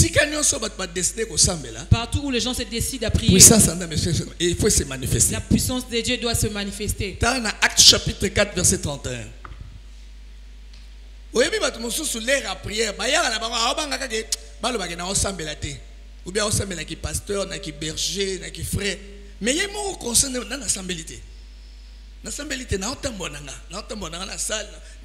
Partout où les gens se décident à prier, il faut se manifester. La puissance de Dieu doit se manifester. Dans Actes chapitre 4 verset 31. Ou bien on s'appelle qui pasteur, qui berger, qui frère. Mais il y a un concerne dans l'assemblée. L'assemblée na salle,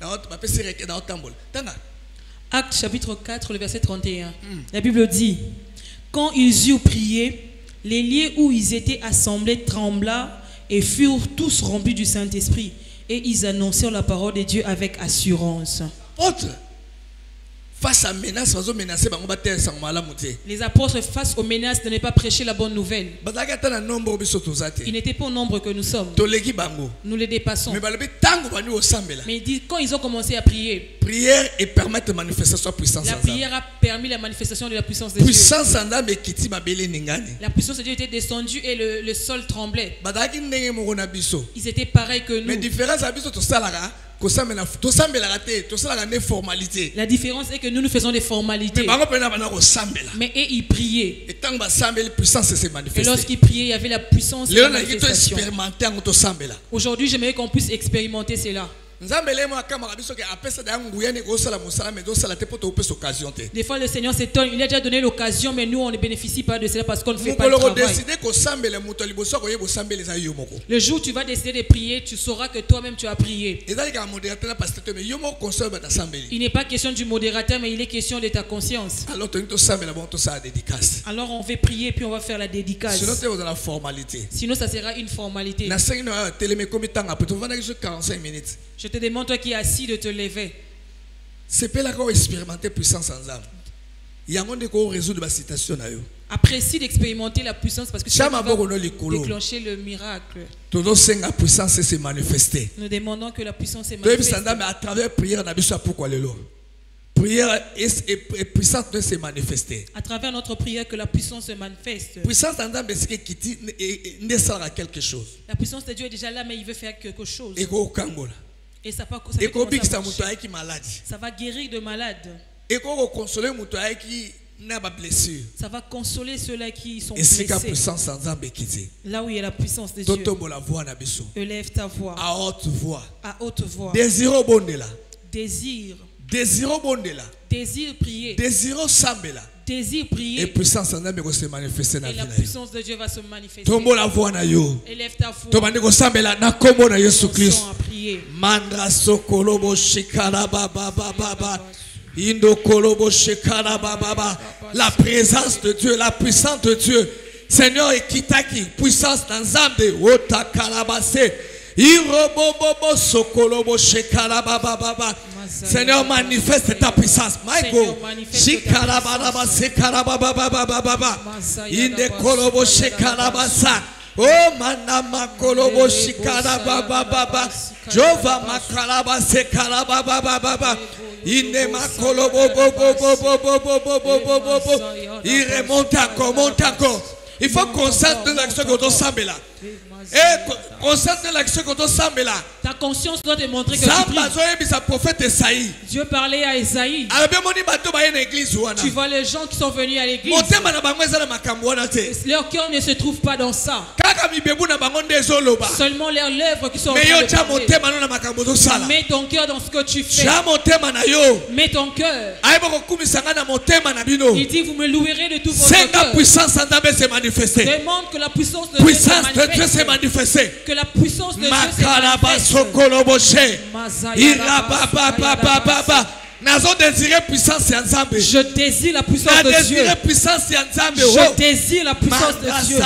Actes chapitre 4 le verset 31. La Bible dit: quand ils eurent prié, les lieux où ils étaient assemblés trembla et furent tous remplis du Saint-Esprit, et ils annoncèrent la parole de Dieu avec assurance. Autre. Face à menace, les apôtres face aux menaces de ne pas prêcher la bonne nouvelle. Ils n'étaient pas au nombre que nous sommes. Nous les dépassons. Mais il dit quand ils ont commencé à prier, prière et permettre la manifestation de puissance. La prière a permis la manifestation de la puissance de Dieu. La puissance de Dieu était descendue et le sol tremblait. Ils étaient pareils que nous. Mais différence la différence est que nous faisons des formalités. Mais eux ils priaient. Et lorsqu'ils priaient, il y avait la puissance de la manifestation. Aujourd'hui, j'aimerais qu'on puisse expérimenter cela. Des fois le Seigneur s'étonne, il a déjà donné l'occasion, mais nous on ne bénéficie pas de cela parce qu'on ne fait pas le travail. Le jour où tu vas décider de prier, tu sauras que toi-même tu as prié. Il n'est pas question du modérateur, mais il est question de ta conscience. Alors on va prier puis on va faire la dédicace. Sinon ça sera une formalité. Je te demande, toi qui es assis, de te lever. C'est pas là qu'on expérimenter puissance en âme. Il y a un monde qui résoudre la situation. Apprécie d'expérimenter la puissance parce que tu vas déclencher le miracle. Nous demandons que la puissance se manifeste. À travers la prière, prière et puissance doit se manifester. À travers notre prière, que la puissance se manifeste. Puissance en âme, c'est qui ne sert à quelque chose. La puissance de Dieu est déjà là, mais il veut faire quelque chose. Et ça va guérir de malades. Ça va consoler ceux-là qui sont blessés. Là où il y a la puissance de Dieu. Élève ta voix. À haute voix. À haute voix. Désir prier. Désir sambela. Désir prier. Et puissance en âme se manifester dans la vie. Et la puissance de Dieu va se manifester. Tombo la voix na yo. Élève ta voix. Tomande ko sambela na kombo na Yesu Christ. Mandra sokolobo shikara baba baba. Indo kolobo shikara baba. La présence de Dieu, la puissance de Dieu. Seigneur ekitaki puissance dans âme de ota kalabase. Irobobobo sokolobo shikara baba. Seigneur, manifeste ta puissance. Michael, Shikarababa, Sekarababa, Inde Kolobo Shekarabasa. Oh, Manama Kolobo Shikarababa, Jova Makaraba Sekarababa, Inde Makolobo, il remonte encore. Il faut qu'on sente l'action que tu sens là. Et concernant l'action que tu sens là, ta conscience doit te montrer que tu pries. Dieu parlait à Esaïe. Tu vois les gens qui sont venus à l'église. Leur cœur ne se trouve pas dans ça. Seulement leurs lèvres qui sont en train de parler. Mets ton cœur dans ce que tu fais. Mets ton cœur. Il dit, vous me louerez de tout votre cœur. Demande que la puissance de Dieu se manifeste. Que la puissance de Dieu se manifeste. Je désire la puissance de Dieu. Je désire la puissance de Dieu.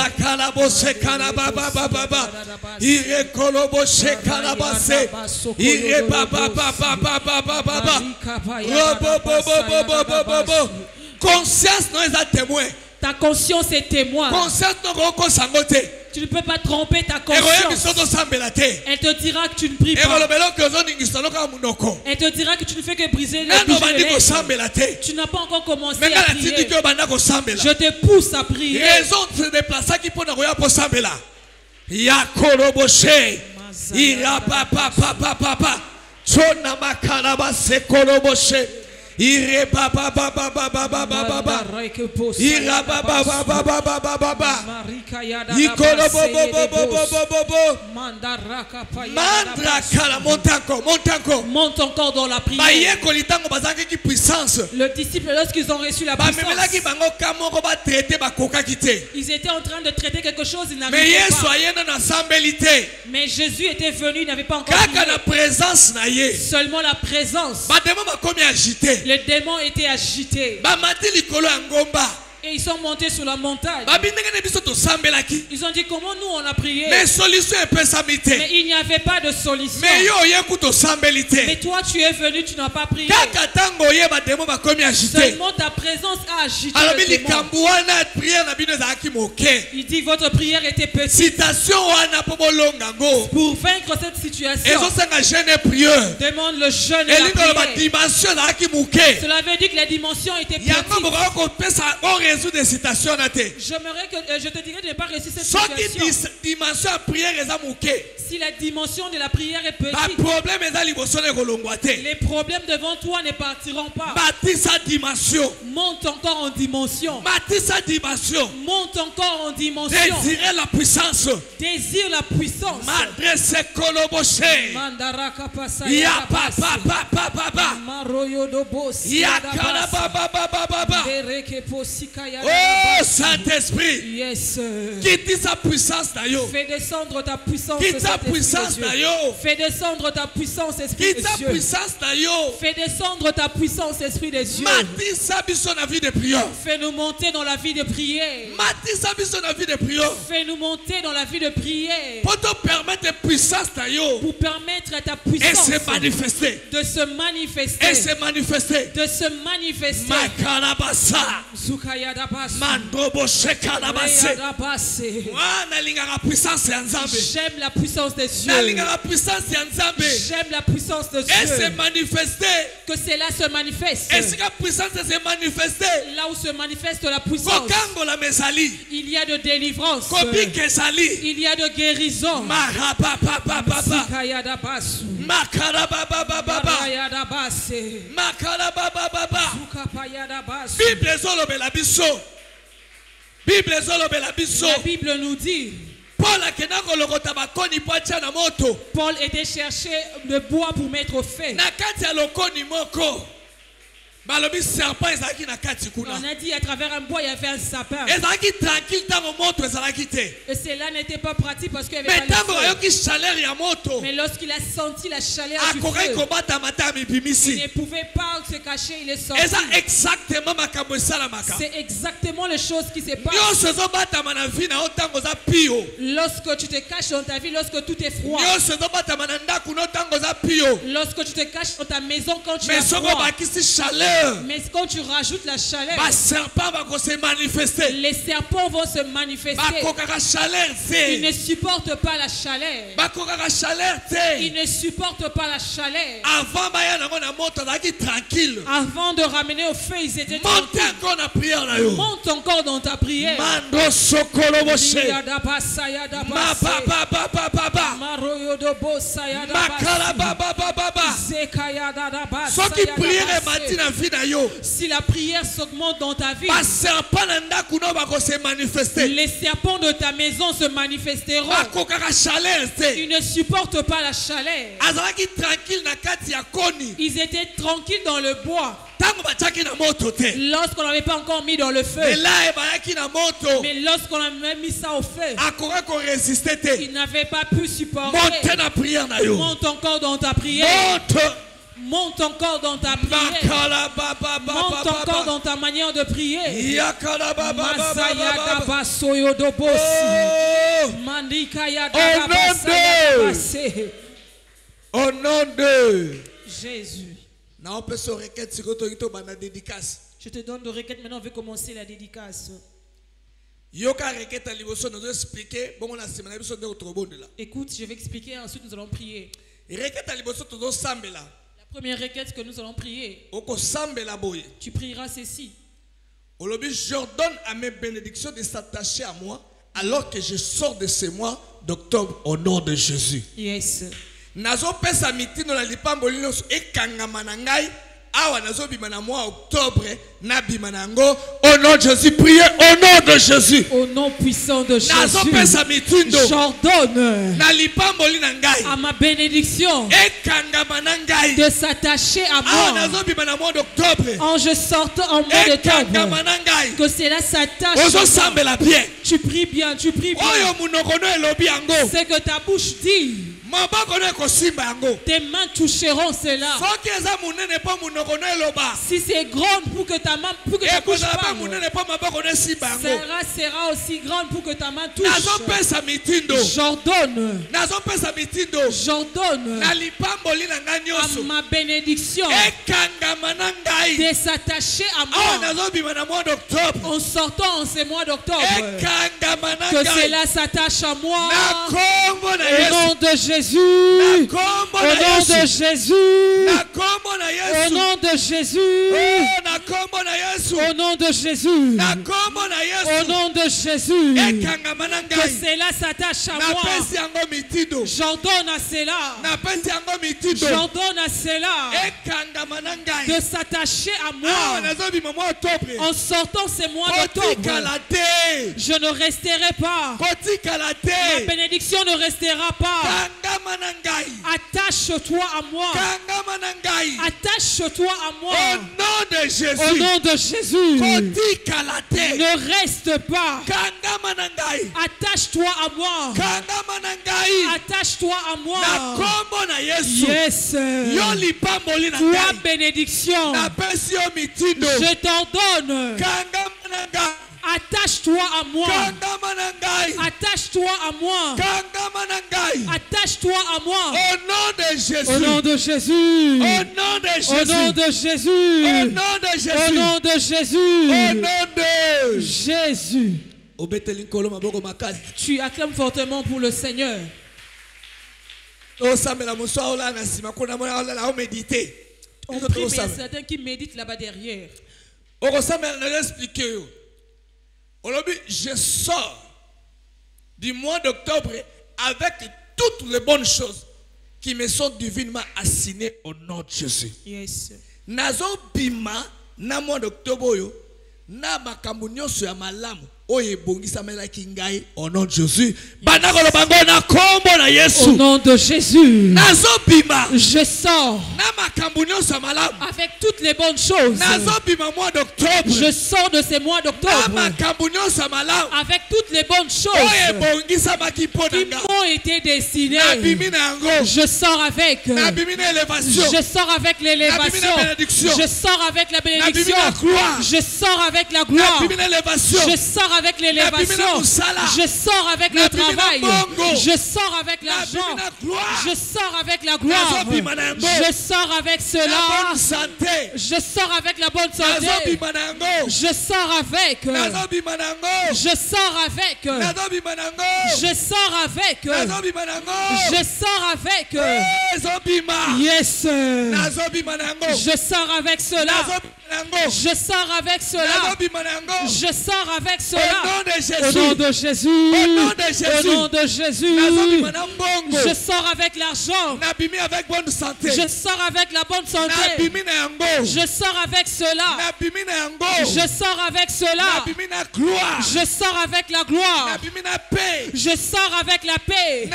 Conscience non est témoin. Ta conscience est témoin. Tu ne peux pas tromper ta conscience. Elle te dira que tu ne pries pas. Elle te dira que tu ne fais que briser les bouches de lèvres. Tu n'as pas encore commencé à prier. Je te pousse à prier. Ire baba baba baba baba baba. Ira baba baba baba baba. Ikolo bobo bobo bobo bobo. Mandra kala montanko. Monte encore dans la prière. Baye kolitango bazangi ki puissance. Le disciple lorsqu'ils ont reçu la puissance. Ils étaient en train de traiter quelque chose, ils n'avaient pas. Mais Jésus était venu, il n'avait pas encore prié. Seulement la présence. Les démons étaient agités. Et ils sont montés sur la montagne. Ils ont dit comment nous on a prié. Mais il n'y avait pas de solution. Mais toi tu es venu, tu n'as pas prié. Seulement ta présence a agité le démon. Il dit votre prière était petite. Pour vaincre cette situation, demande le jeûne et la prière. Cela veut dire que la dimension était petite. J'aimerais que je te dirais de ne pas réussir cette situation. Si la dimension de la prière est petite, les problèmes devant toi ne partiront pas. Monte encore en dimension. Monte encore en dimension. Désirez la puissance. Désire la puissance. Oh Saint-Esprit. Yes. Quitte sa puissance d'ailleurs. Fais descendre ta puissance. Quitte ta puissance d'ailleurs. Fais descendre ta puissance, Esprit de Dieu. Quitte ta puissance d'ailleurs. Fais descendre ta puissance, Esprit de Dieu. Matissa biso na vie de prière. Fais-nous monter dans la vie de prière. Matissa biso na vie de prière. Fais-nous monter dans la vie de prière. Pour te permettre puissance d'ailleurs. Pour permettre à ta puissance et se manifester. De se manifester. Et se manifester. De se manifester. Makarabasa. Zukayadabasa. Mandobo shekalabase. J'aime la puissance de Dieu. J'aime la puissance de Dieu. Et se manifester. Que cela se manifeste. Et si la puissance se manifester. Là où se manifeste la puissance. Il y a de délivrance. Il y a de guérison. La Bible nous dit. Paul était chercher le bois pour mettre au feu. On a dit à travers un bois il y avait un sapin. Et cela n'était pas pratique parce qu'il y avait pas le feu. Mais lorsqu'il a senti la chaleur du feu, il ne pouvait pas se cacher, il est sorti. C'est exactement les choses qui se passent. Lorsque tu te caches dans ta vie, lorsque tout est froid. Lorsque tu te caches dans ta maison quand tu as froid. Mais quand tu rajoutes la chaleur, les serpents vont se manifester. Ils ne supportent pas la chaleur. Ils ne supportent pas la chaleur. Avant de ramener au feu, ils étaient tranquilles. Monte encore dans ta prière. Si la prière s'augmente dans ta vie, les serpents de ta maison se manifesteront. Ils ne supportent pas la chaleur. Ils étaient tranquilles dans le bois. Lorsqu'on n'avait pas encore mis dans le feu. Mais lorsqu'on a mis ça au feu, ils n'avaient pas pu supporter. Monte encore dans ta prière. Monte encore dans ta prière. Monte encore dans ta manière de prier. Au nom de Jésus. Je te donne de requête. Maintenant on veut commencer la dédicace. Écoute, je vais expliquer, ensuite nous allons prier. La première requête que nous allons prier, tu prieras ceci. J'ordonne à mes bénédictions de s'attacher à moi alors que je sors de ce mois d'octobre au nom de Jésus. Yes. Nazo pesa mitino na lipambolino ekangama na ngai awa nazo bimana mois octobre na bimanango au nom de Jésus. Priez au nom de Jésus. Au nom puissant de Jésus. Nazo pesa mitindo. J'ordonne na lipamboli na ngai à ma bénédiction ekangama na ngai de s'attacher à moi awa nazo bimana mois d'octobre en je sortant en mois d'octobre. Ekangama na ngai que cela s'attache. Ozo sambela bien. Tu pries bien, tu pries bien. Oyo munoko no elobi yango. C'est que ta bouche dit. Tes mains toucheront cela. Si c'est grand pour que ta main, pour que ta bouche parle, sera aussi grande pour que ta main touche. J'ordonne à ma bénédiction de s'attacher à moi en sortant en ce mois d'octobre. Que cela s'attache à moi au nom de Jésus. Au nom de Jésus. Au nom de Jésus. Au nom de Jésus. Au nom de Jésus. Que cela s'attache à moi. J'ordonne à cela. J'ordonne à cela de s'attacher à moi en sortant ces mois d'octobre. Je ne resterai pas. Ma bénédiction ne restera pas. Attache-toi à moi. Attache-toi à moi. Au nom de Jésus. Au nom de Jésus. Ne reste pas. Attache-toi à moi. Attache-toi à moi. Yes. Toi, bénédiction. Je t'ordonne. Attache-toi à moi. Attache-toi à moi. Attache-toi à moi. Au nom de Jésus. Au nom de Jésus. Au nom de Jésus. Au nom de Jésus. Au nom de Jésus. Au nom de Jésus. Au nom de Jésus. Tu acclames fortement pour le Seigneur. On prie, mais il y a certains qui méditent là-bas derrière. Je sors du mois d'octobre avec toutes les bonnes choses qui me sont divinement assignées au nom de Jésus. Yes. Nazo bima na mois d'octobre yo na makambo nyonso ya malamu oye bongisa mela kingai au nom de Jésus. Banakolo bango na kombo na Yesu. Au nom de Jésus. Nazo bima. Je sors. Na makambo nyonso ya malamu. Avec toutes les bonnes choses. Nazo bima mois d'octobre. Je sors de ces mois d'octobre. Na makambo nyonso ya malamu. Avec toutes les bonnes choses. Oye bongisa makipo qui m'ont été destinées. Na bimi na ngo. Je sors avec. Na bimi na élévation. Je sors avec l'élévation. Je sors avec la bénédiction. Je sors avec la gloire. Je sors avec l'élévation. Je sors avec le travail. Je sors avec l'argent. Je sors avec la gloire. Je sors avec cela. Je sors avec la bonne santé. Je sors avec. Je sors avec. Je sors avec. Je sors avec. Yes. Je sors avec cela. Je sors avec cela. Je sors avec cela. Au nom de Jésus. Au nom de Jésus. Au nom de Jésus. Je sors avec l'argent. Je sors avec la bonne santé. Je sors avec cela. Je sors avec cela. Je sors avec la gloire. Je sors avec la paix.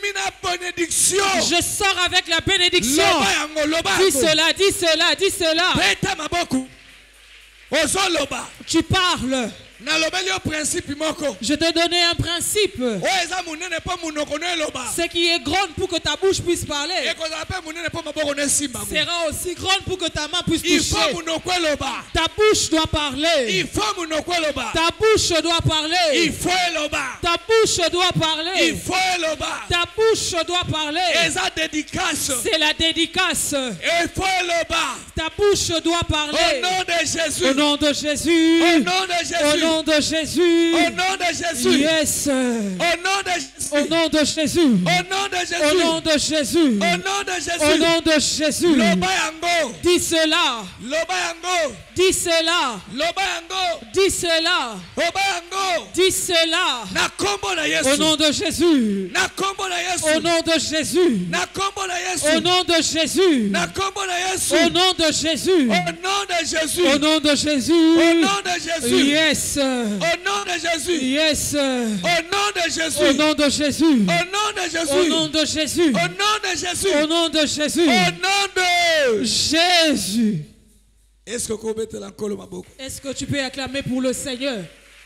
Je sors avec la bénédiction. Dis cela, dis cela, dis cela. Tu parles. Je te donnais un principe. Ce qui est grand pour que ta bouche puisse parler sera aussi grande pour que ta main puisse toucher. Ta bouche doit parler. Ta bouche doit parler. Ta bouche doit parler. Ta bouche doit parler. C'est la dédicace. Ta bouche doit parler. Au nom de Jésus. Au nom de Jésus. Au nom de Jésus. Au nom de Jésus. Yes. Au nom de Jésus. Au nom de Jésus. Au nom de Jésus. Au nom de Jésus. Au nom de Jésus. Au nom de Jésus. Dis cela. Dis cela. Dis cela. Dis cela. Au nom de Jésus. Au nom de Jésus. Au nom de Jésus. Au nom de Jésus. Au nom de Jésus. Au nom de Jésus. Yes. Au nom de Jésus. Yes. Au nom de Jésus. Au nom de Jésus. Au nom de Jésus. Au nom de Jésus. Au nom de Jésus. Au nom de Jésus. Au nom de Jésus. Est-ce que tu peux acclamer pour le Seigneur?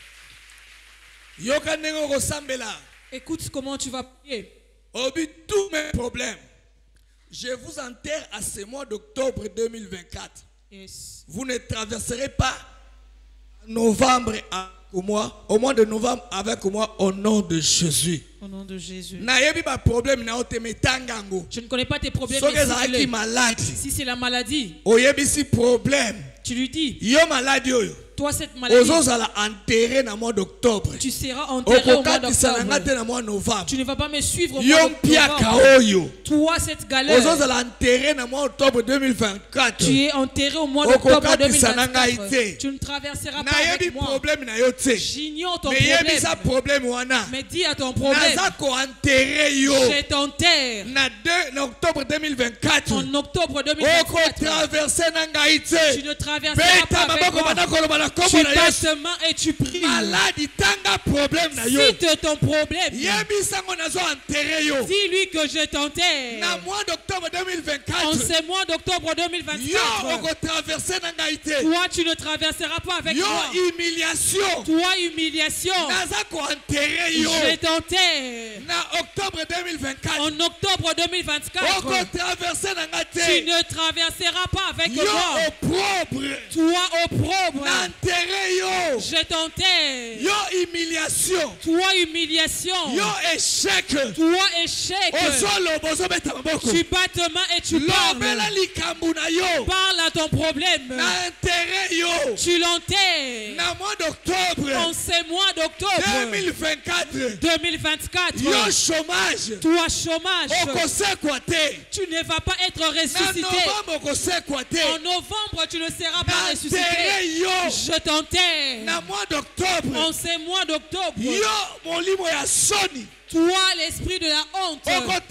Écoute comment tu vas prier. Au but de tous mes problèmes, je vous enterre à ce mois d'octobre 2024. Yes. Vous ne traverserez pas novembre avec moi, au mois de novembre avec moi, au nom de Jésus. Au nom de Jésus. Je ne connais pas tes problèmes. Si c'est la maladie, tu lui dis. Toi, cette maladie, tu seras enterré au mois d'octobre. Tu ne vas pas me suivre au mois d'octobre. Toi, cette galère, tu es enterré au mois d'octobre 2024. Tu ne traverseras pas avec moi. J'ignore ton problème. Mais dis à ton problème, je t'enterre en octobre 2024. En octobre 2024, tu ne traverseras pas avec moi. tu bats ta main et tu pries. Si c'est ton problème, dis-lui que je t'enterre. En ce mois d'octobre 2024, toi tu ne traverseras pas avec moi. Toi humiliation, je t'enterre. En octobre 2024, tu ne traverseras pas avec moi. Toi opprobre, je t'enterre. Toi humiliation, toi échec. Tu bats ta main et tu parles. Parle à ton problème. Tu l'enterres. En ce mois d'octobre 2024, toi chômage, tu ne vas pas être ressuscité. En novembre, tu ne seras pas ressuscité. Je t'enterre. En ce mois d'octobre, toi, l'esprit de la honte,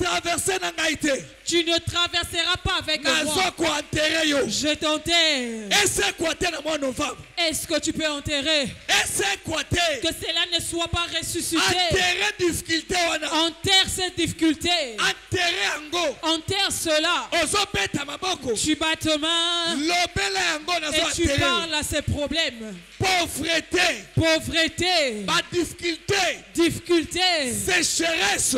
tu ne traverseras pas avec moi. Je t'enterre. Est-ce que tu peux enterrer? Que cela ne soit pas ressuscité. Enterre cette difficulté. Enterre cela. Tu bats ta main et tu parles à ces problèmes. Pauvreté. Difficulté. Sécheresse.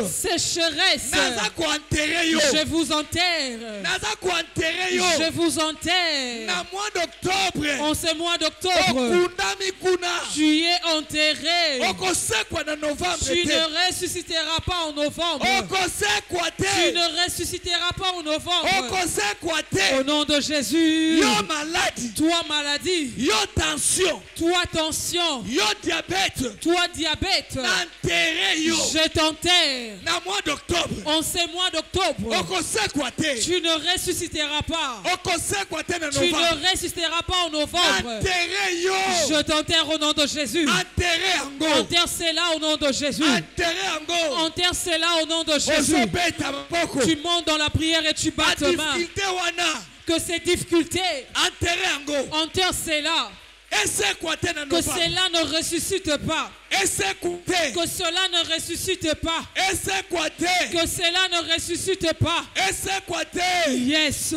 Je vous enterre. Je vous enterre. En ce mois d'octobre, tu es enterré. Tu ne ressusciteras pas en novembre. Tu ne ressusciteras pas en novembre. Au nom de Jésus. Toi maladie. Toi tension. Toi diabète. Je t'enterre. En ce mois d'octobre, tu ne ressusciteras pas. Tu ne ressusciteras pas en novembre. Je t'enterre au nom de Jésus. Enterre cela au nom de Jésus. Enterre cela au nom de Jésus. Tu montes dans la prière et tu bats ta main. Que ces difficultés, enterre cela. Que cela ne ressuscite pas. Que cela ne ressuscite pas. Que cela ne ressuscite pas. Yes.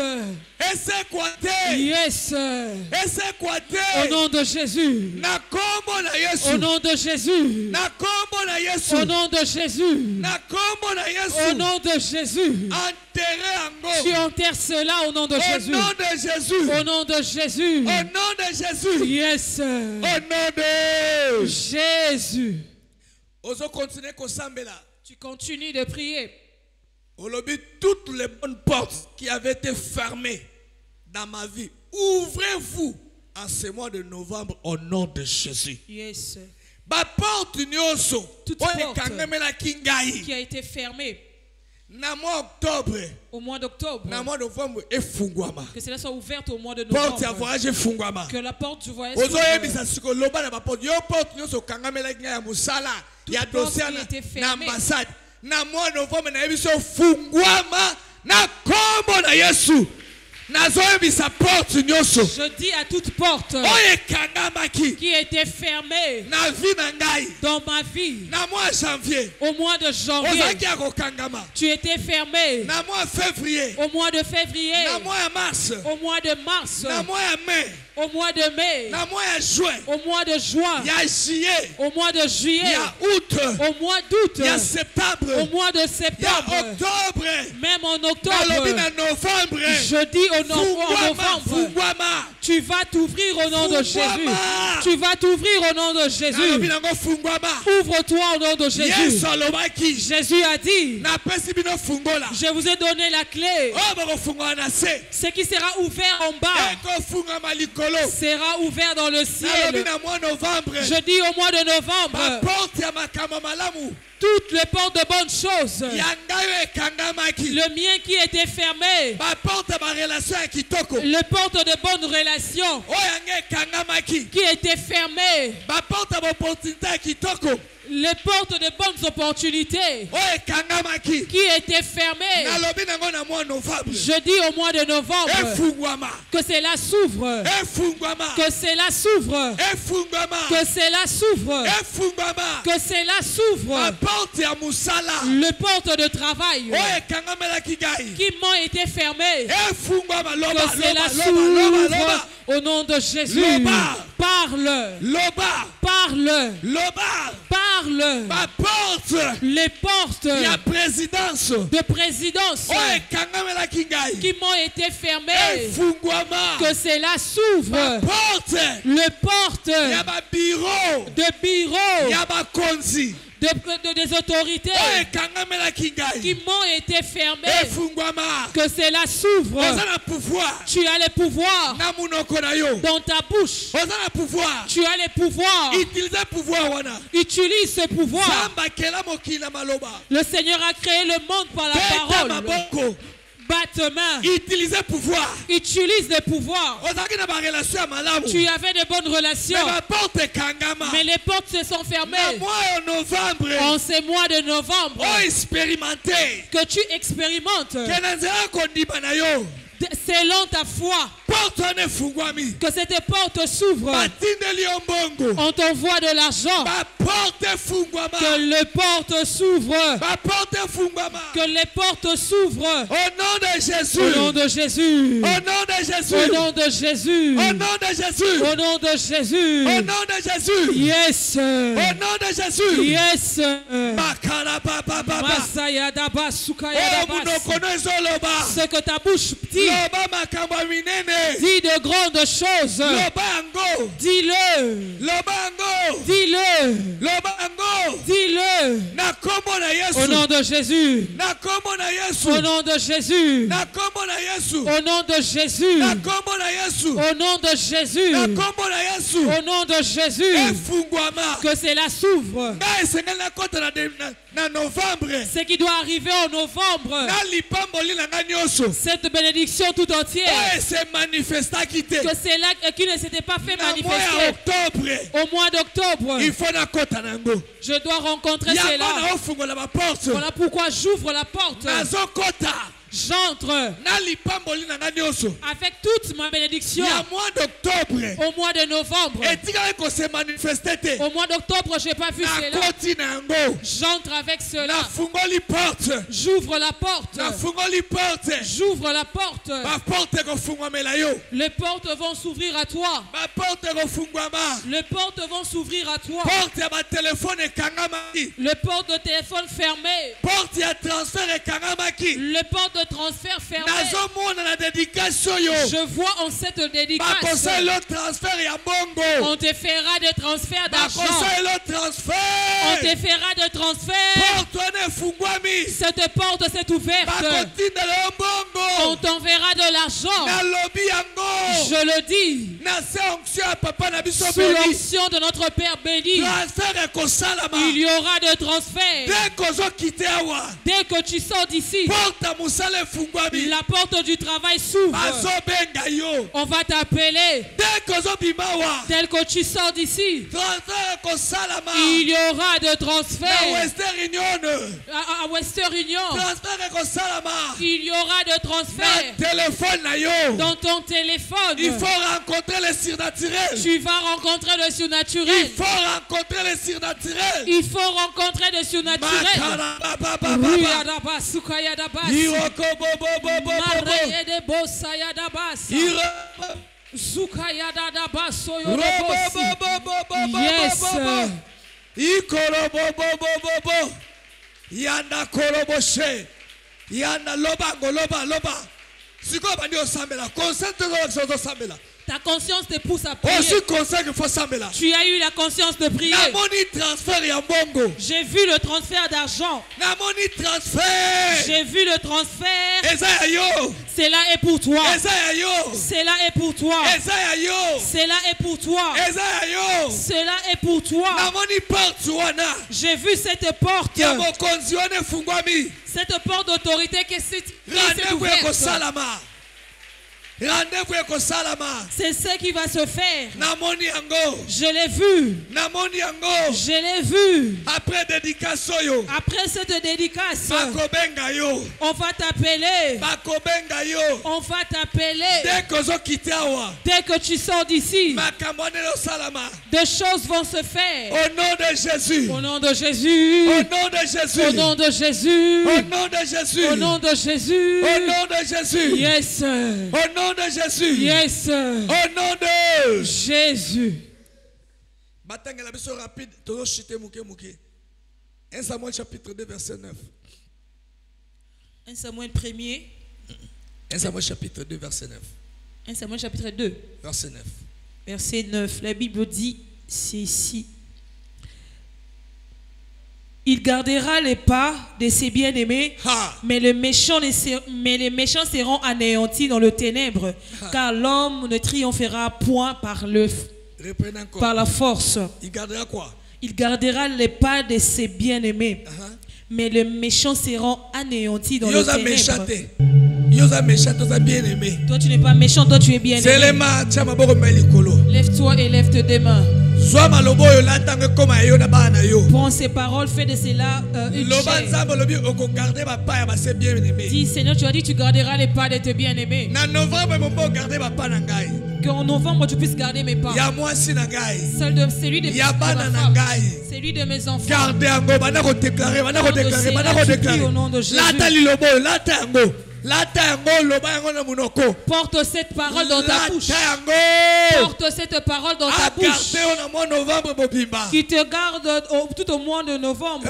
Yes. Au nom de Jésus. Au nom de Jésus. Au nom de Jésus. Au nom de Jésus. Tu enterres cela au nom de Jésus. Au nom de Jésus. Yes. Au nom de Jésus. Tu continues de prier. Toutes les bonnes portes qui avaient été fermées dans ma vie, ouvrez-vous en ce mois de novembre au nom de Jésus. Yes. Toute porte qui a été fermée au mois d'octobre, que cela soit ouverte au mois de novembre, que la porte du voyage soit ouverte. Toute porte qui a été fermée je dis à toute porte qui était fermée dans ma vie au mois de janvier, tu étais fermé au mois de février, au mois de mars, au mois de mai, au mois de juin, au mois de juillet, au mois d'août, au mois de septembre, même en octobre, je dis en novembre, tu vas t'ouvrir au nom de Jésus. Tu vas t'ouvrir au nom de Jésus. Ouvre-toi au nom de Jésus. Jésus a dit, je vous ai donné la clé. Ce qui sera ouvert en bas sera ouvert dans le ciel. Je dis au mois de novembre, toutes les portes de bonnes choses, le mien qui était fermé, les portes de bonnes relations qui étaient fermées, les portes de bonnes opportunités qui était fermée. Je dis au mois de novembre que cela s'ouvre. Que cela s'ouvre. Que cela s'ouvre. Que cela s'ouvre. Le porte de travail qui m'ont été fermées. Que cela s'ouvre au nom de Jésus. Parle. Parle. Parle. Les portes de présidence qui m'ont été fermées. Que cela s'ouvre. Le porte de bureau. Des autorités qui m'ont été fermées. Que cela s'ouvre. Tu as le pouvoir dans ta bouche. Tu as le pouvoir. Utilise ce pouvoir. Le Seigneur a créé le monde par la parole. Battement. Utilise le pouvoir. Tu avais de bonnes relations. Mais les portes se sont fermées. En ce mois de novembre. Que tu expérimentes. Selon ta foi, que cette porte s'ouvre. On t'envoie de l'argent. Que les portes s'ouvrent. Que les portes s'ouvrent. Au nom de Jésus. Au nom de Jésus. Au nom de Jésus. Au nom de Jésus. Au nom de Jésus. Au nom de Jésus. Au nom de Jésus. Yes. Au nom de Jésus. Yes. Ce que ta bouche dit. Dis de grandes choses. Dis-le. Dis-le. Dis-le. Au nom de Jésus. Au nom de Jésus. Au nom de Jésus. Au nom de Jésus. Au nom de Jésus. Que cela s'ouvre. Ce qui doit arriver en novembre. Cette bénédiction tout entière. Que c'est là qui ne s'était pas fait manifester. Au mois d'octobre. Je dois rencontrer cela. Voilà pourquoi j'ouvre la porte. J'entre avec toute ma bénédiction au mois de novembre. Au mois d'octobre, je n'ai pas vu cela. J'entre avec cela. J'ouvre la porte. J'ouvre la porte. Les portes vont s'ouvrir à toi. Les portes vont s'ouvrir à toi. Les portes de téléphone fermées. Les portes de transfert fermé. Je vois en cette dédicace. On te fera des transferts d'argent. On te fera des transferts. Cette porte s'est ouverte. On t'enverra de l'argent. Je le dis. Sous l'onction de notre Père béni. Il y aura de transferts. Dès que tu sors d'ici. La porte du travail s'ouvre. On va t'appeler. Tel que tu sors d'ici. Il y aura de transfert. À Western Union. Il y aura de transfert. Dans ton téléphone. Il faut rencontrer le surnaturel. Tu vas rencontrer le surnaturel. Il faut rencontrer le surnaturel. Il faut rencontrer le surnaturel. Yes. Yanda koloboshe. Yanda loba. Siko bandi osambela. Concentre-toi sur osambela. Ta conscience te pousse à prier. Tu as eu la conscience de prier. J'ai vu le transfert d'argent. J'ai vu le transfert. Cela est pour toi. Cela est pour toi. Cela est pour toi. Cela est pour toi. J'ai vu cette porte. Cette porte d'autorité qui s'est ouverte. C'est ce qui va se faire. Je l'ai vu. Je l'ai vu. Après dédicace, après cette dédicace, on va t'appeler. On va t'appeler. Dès que tu sors d'ici, des choses vont se faire. Au nom de Jésus. Au nom de Jésus. Au nom de Jésus. Au nom de Jésus. Au nom de Jésus. Au nom de Jésus. Au nom de Jésus. Yes. Au nom de Jésus. Yes. Au nom de Jésus. Batanga la version rapide. 1 Samuel chapitre 2 verset 9. 1 Samuel 1er. 1 Samuel chapitre 2 verset 9. 1 Samuel chapitre 2. Verset 9. Verset 9. La Bible dit ceci. Il gardera les pas de ses bien-aimés, mais les méchants seront anéantis dans le ténèbre, car l'homme ne triomphera point par la force. Il gardera quoi? Il gardera les pas de ses bien-aimés, mais les méchants seront anéantis dans le ténèbre. Toi tu n'es pas méchant, toi tu es bien-aimé. Lève-toi et lève tes deux mains. Prends ces paroles, fais de cela une chair. Dis Seigneur, tu as dit tu garderas les pas de tes bien-aimés. Qu'en novembre tu puisses garder mes pas. Celui de ma femme, celui de mes enfants. Au nom de Jésus. Porte cette parole dans ta bouche. Porte cette parole dans ta bouche. Qui te garde tout au mois de novembre.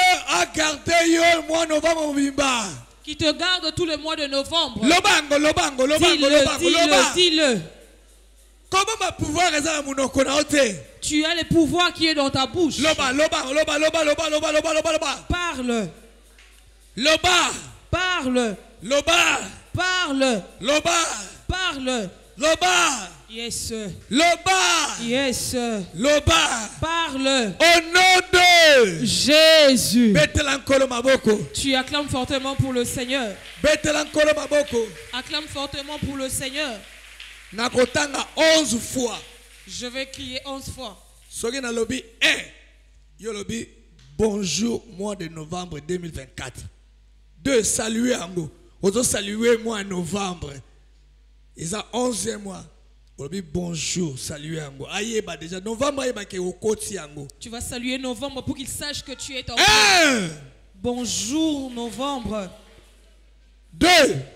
Qui te garde tout le mois de novembre. Dis-le. Comment ma pouvoir est dans mon okonaote? Tu as le pouvoir qui est dans ta bouche. Parle. Parle. Yes. Yes. Parle. Au nom de Jésus. Tu acclames fortement pour le Seigneur. Acclame fortement pour le Seigneur. 11 fois. Je vais crier 11 fois. Soki na lobby 1. Yo lobby bonjour mois de novembre 2024. 2 saluer ango. Ozo saluer mois en novembre. Ils ont 11e mois. Lobby bonjour saluer ango. Ayeba déjà novembre ayeba ke okoti ango. Tu vas saluer novembre pour qu'il sache que tu es en Bonjour novembre. 2.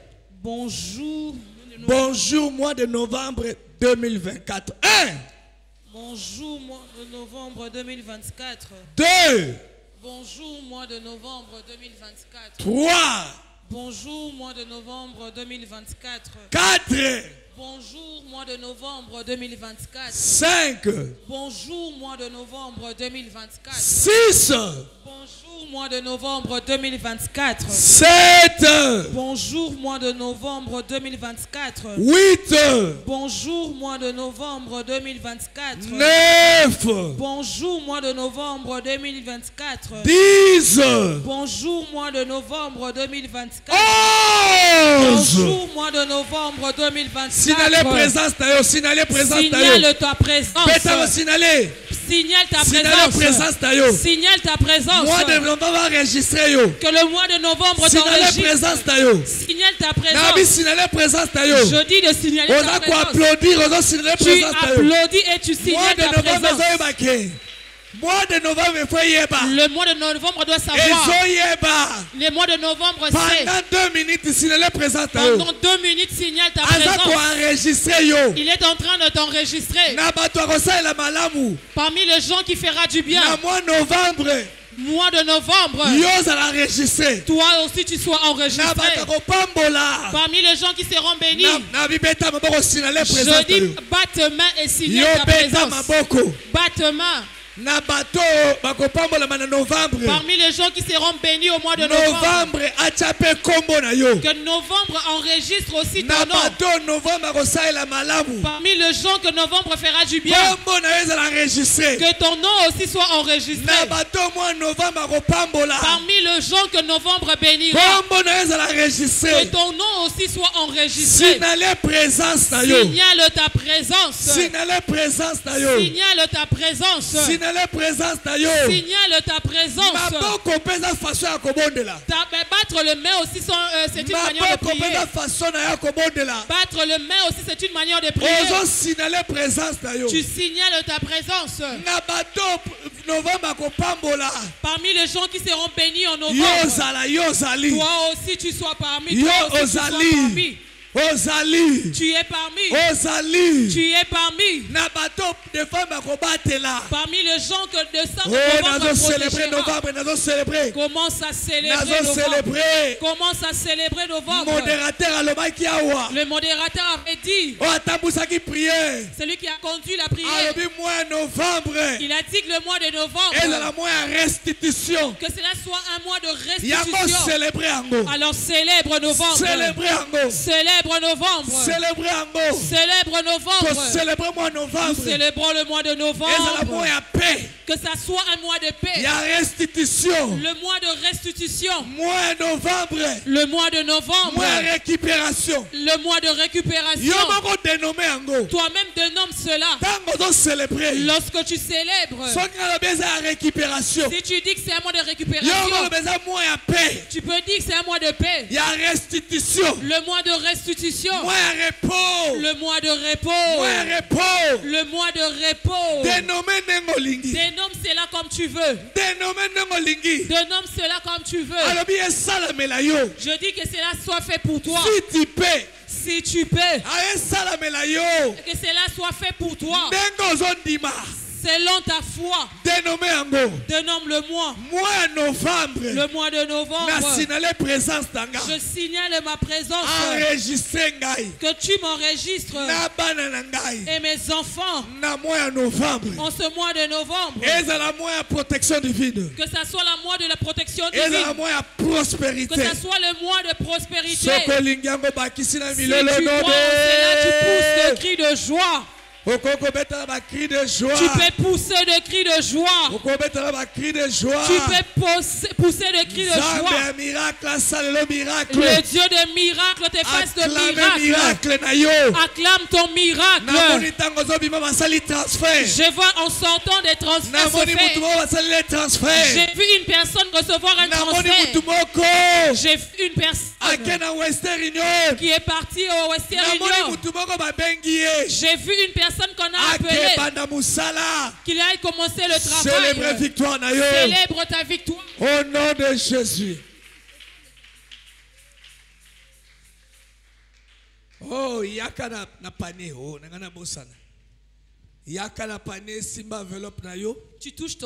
Bonjour mois de novembre 2024. 1. Bonjour mois de novembre 2024. 2. Bonjour mois de novembre 2024. 3. Bonjour mois de novembre 2024. 4. Bonjour mois de novembre 2024. 5. Bonjour mois de novembre 2024. 6. Bonjour mois de novembre 2024. 7. Bonjour mois de novembre 2024. 8. Bonjour mois de novembre 2024. 9. Bonjour mois de novembre 2024. 10. Bonjour mois de novembre 2024. 11. Bonjour mois de novembre 2024. Signale présence tayo, signale présence tayo. Signale ta présence. Pétalo signale. Signale ta présence. Signale présence tayo. Signale ta présence. Mois de novembre va enregistrer yo. Que le mois de novembre t'enregistre. Signale présence tayo. Signale ta présence. Nabi signale présence tayo. Je dis de signaler ta présence. On a quoi applaudir, on a signaler présence tayo. Tu applaudis et tu signales ta présence. Mois de novembre, il faut y être. Le mois de novembre doit savoir. Le mois de novembre, c'est. Pendant 2 minutes, signale présence. Pendant 2 minutes, signale ta présence. Il est en train de t'enregistrer. Parmi les gens qui fera du bien. Mois de novembre. Toi aussi tu sois enregistré. Parmi les gens qui seront bénis. Je dis batte main et signale ta présence. Batte main. Parmi les gens qui seront bénis au mois de novembre, que novembre enregistre aussi ton nom. Parmi les gens que novembre fera du bien, que ton nom aussi soit enregistré. Parmi les gens que novembre bénira, que ton nom aussi soit enregistré. Signale ta présence. Signale ta présence. Signale ta présence. Battre le main aussi, c'est une manière de prier. Battre le main aussi, c'est une manière de prier. Tu signales ta présence. Parmi les gens qui seront bénis en novembre, toi aussi tu sois parmi. Ozali. Tu es parmi. Ozali. Tu es parmi. Parmi les gens que novembre célébrer. Commence à célébrer novembre. Commence à célébrer novembre. Le modérateur avait dit. Celui qui a conduit la prière. Il a dit que le mois de novembre. Que cela soit un mois de restitution. Alors célèbre novembre. Célèbre novembre. Célèbre novembre. Nous célébrons le mois de novembre. Que ça soit un mois de paix. Le mois de restitution. Le mois de novembre. Le mois de récupération. Toi-même dénomme cela. Lorsque tu célèbres. Si tu dis que c'est un mois de récupération, tu peux dire que c'est un mois de paix. Le mois de restitution. Le mois de repos. Le mois de repos. Dénomme cela comme tu veux. Dénomme cela comme tu veux. Je dis que cela soit fait pour toi. Si tu peux. Que cela soit fait pour toi. Selon ta foi. Dénomme le mois. Le mois de novembre. Je signale ma présence. Que tu m'enregistres. Et mes enfants. En ce mois de novembre. Que ça soit le mois de la protection divine. Que ça soit le mois de prospérité. Si tu crois en cela, tu pousses des cris de joie. Tu peux pousser des cris de joie. Tu peux pousser des cris de joie. Le Dieu des miracles te fasse de miracles. Acclame ton miracle. Je vois en sortant des transferts se faire. J'ai vu une personne recevoir un transfert. J'ai vu une personne qui est partie au Western Union. J'ai vu une personne qu'on a appelé qu'il aille commencer le travail. Célèbre ta victoire. Au nom de Jésus. Oh, yakana na pané. Oh, nangana bosana. Yakana pané simba enveloppe na yo. Tu touches ton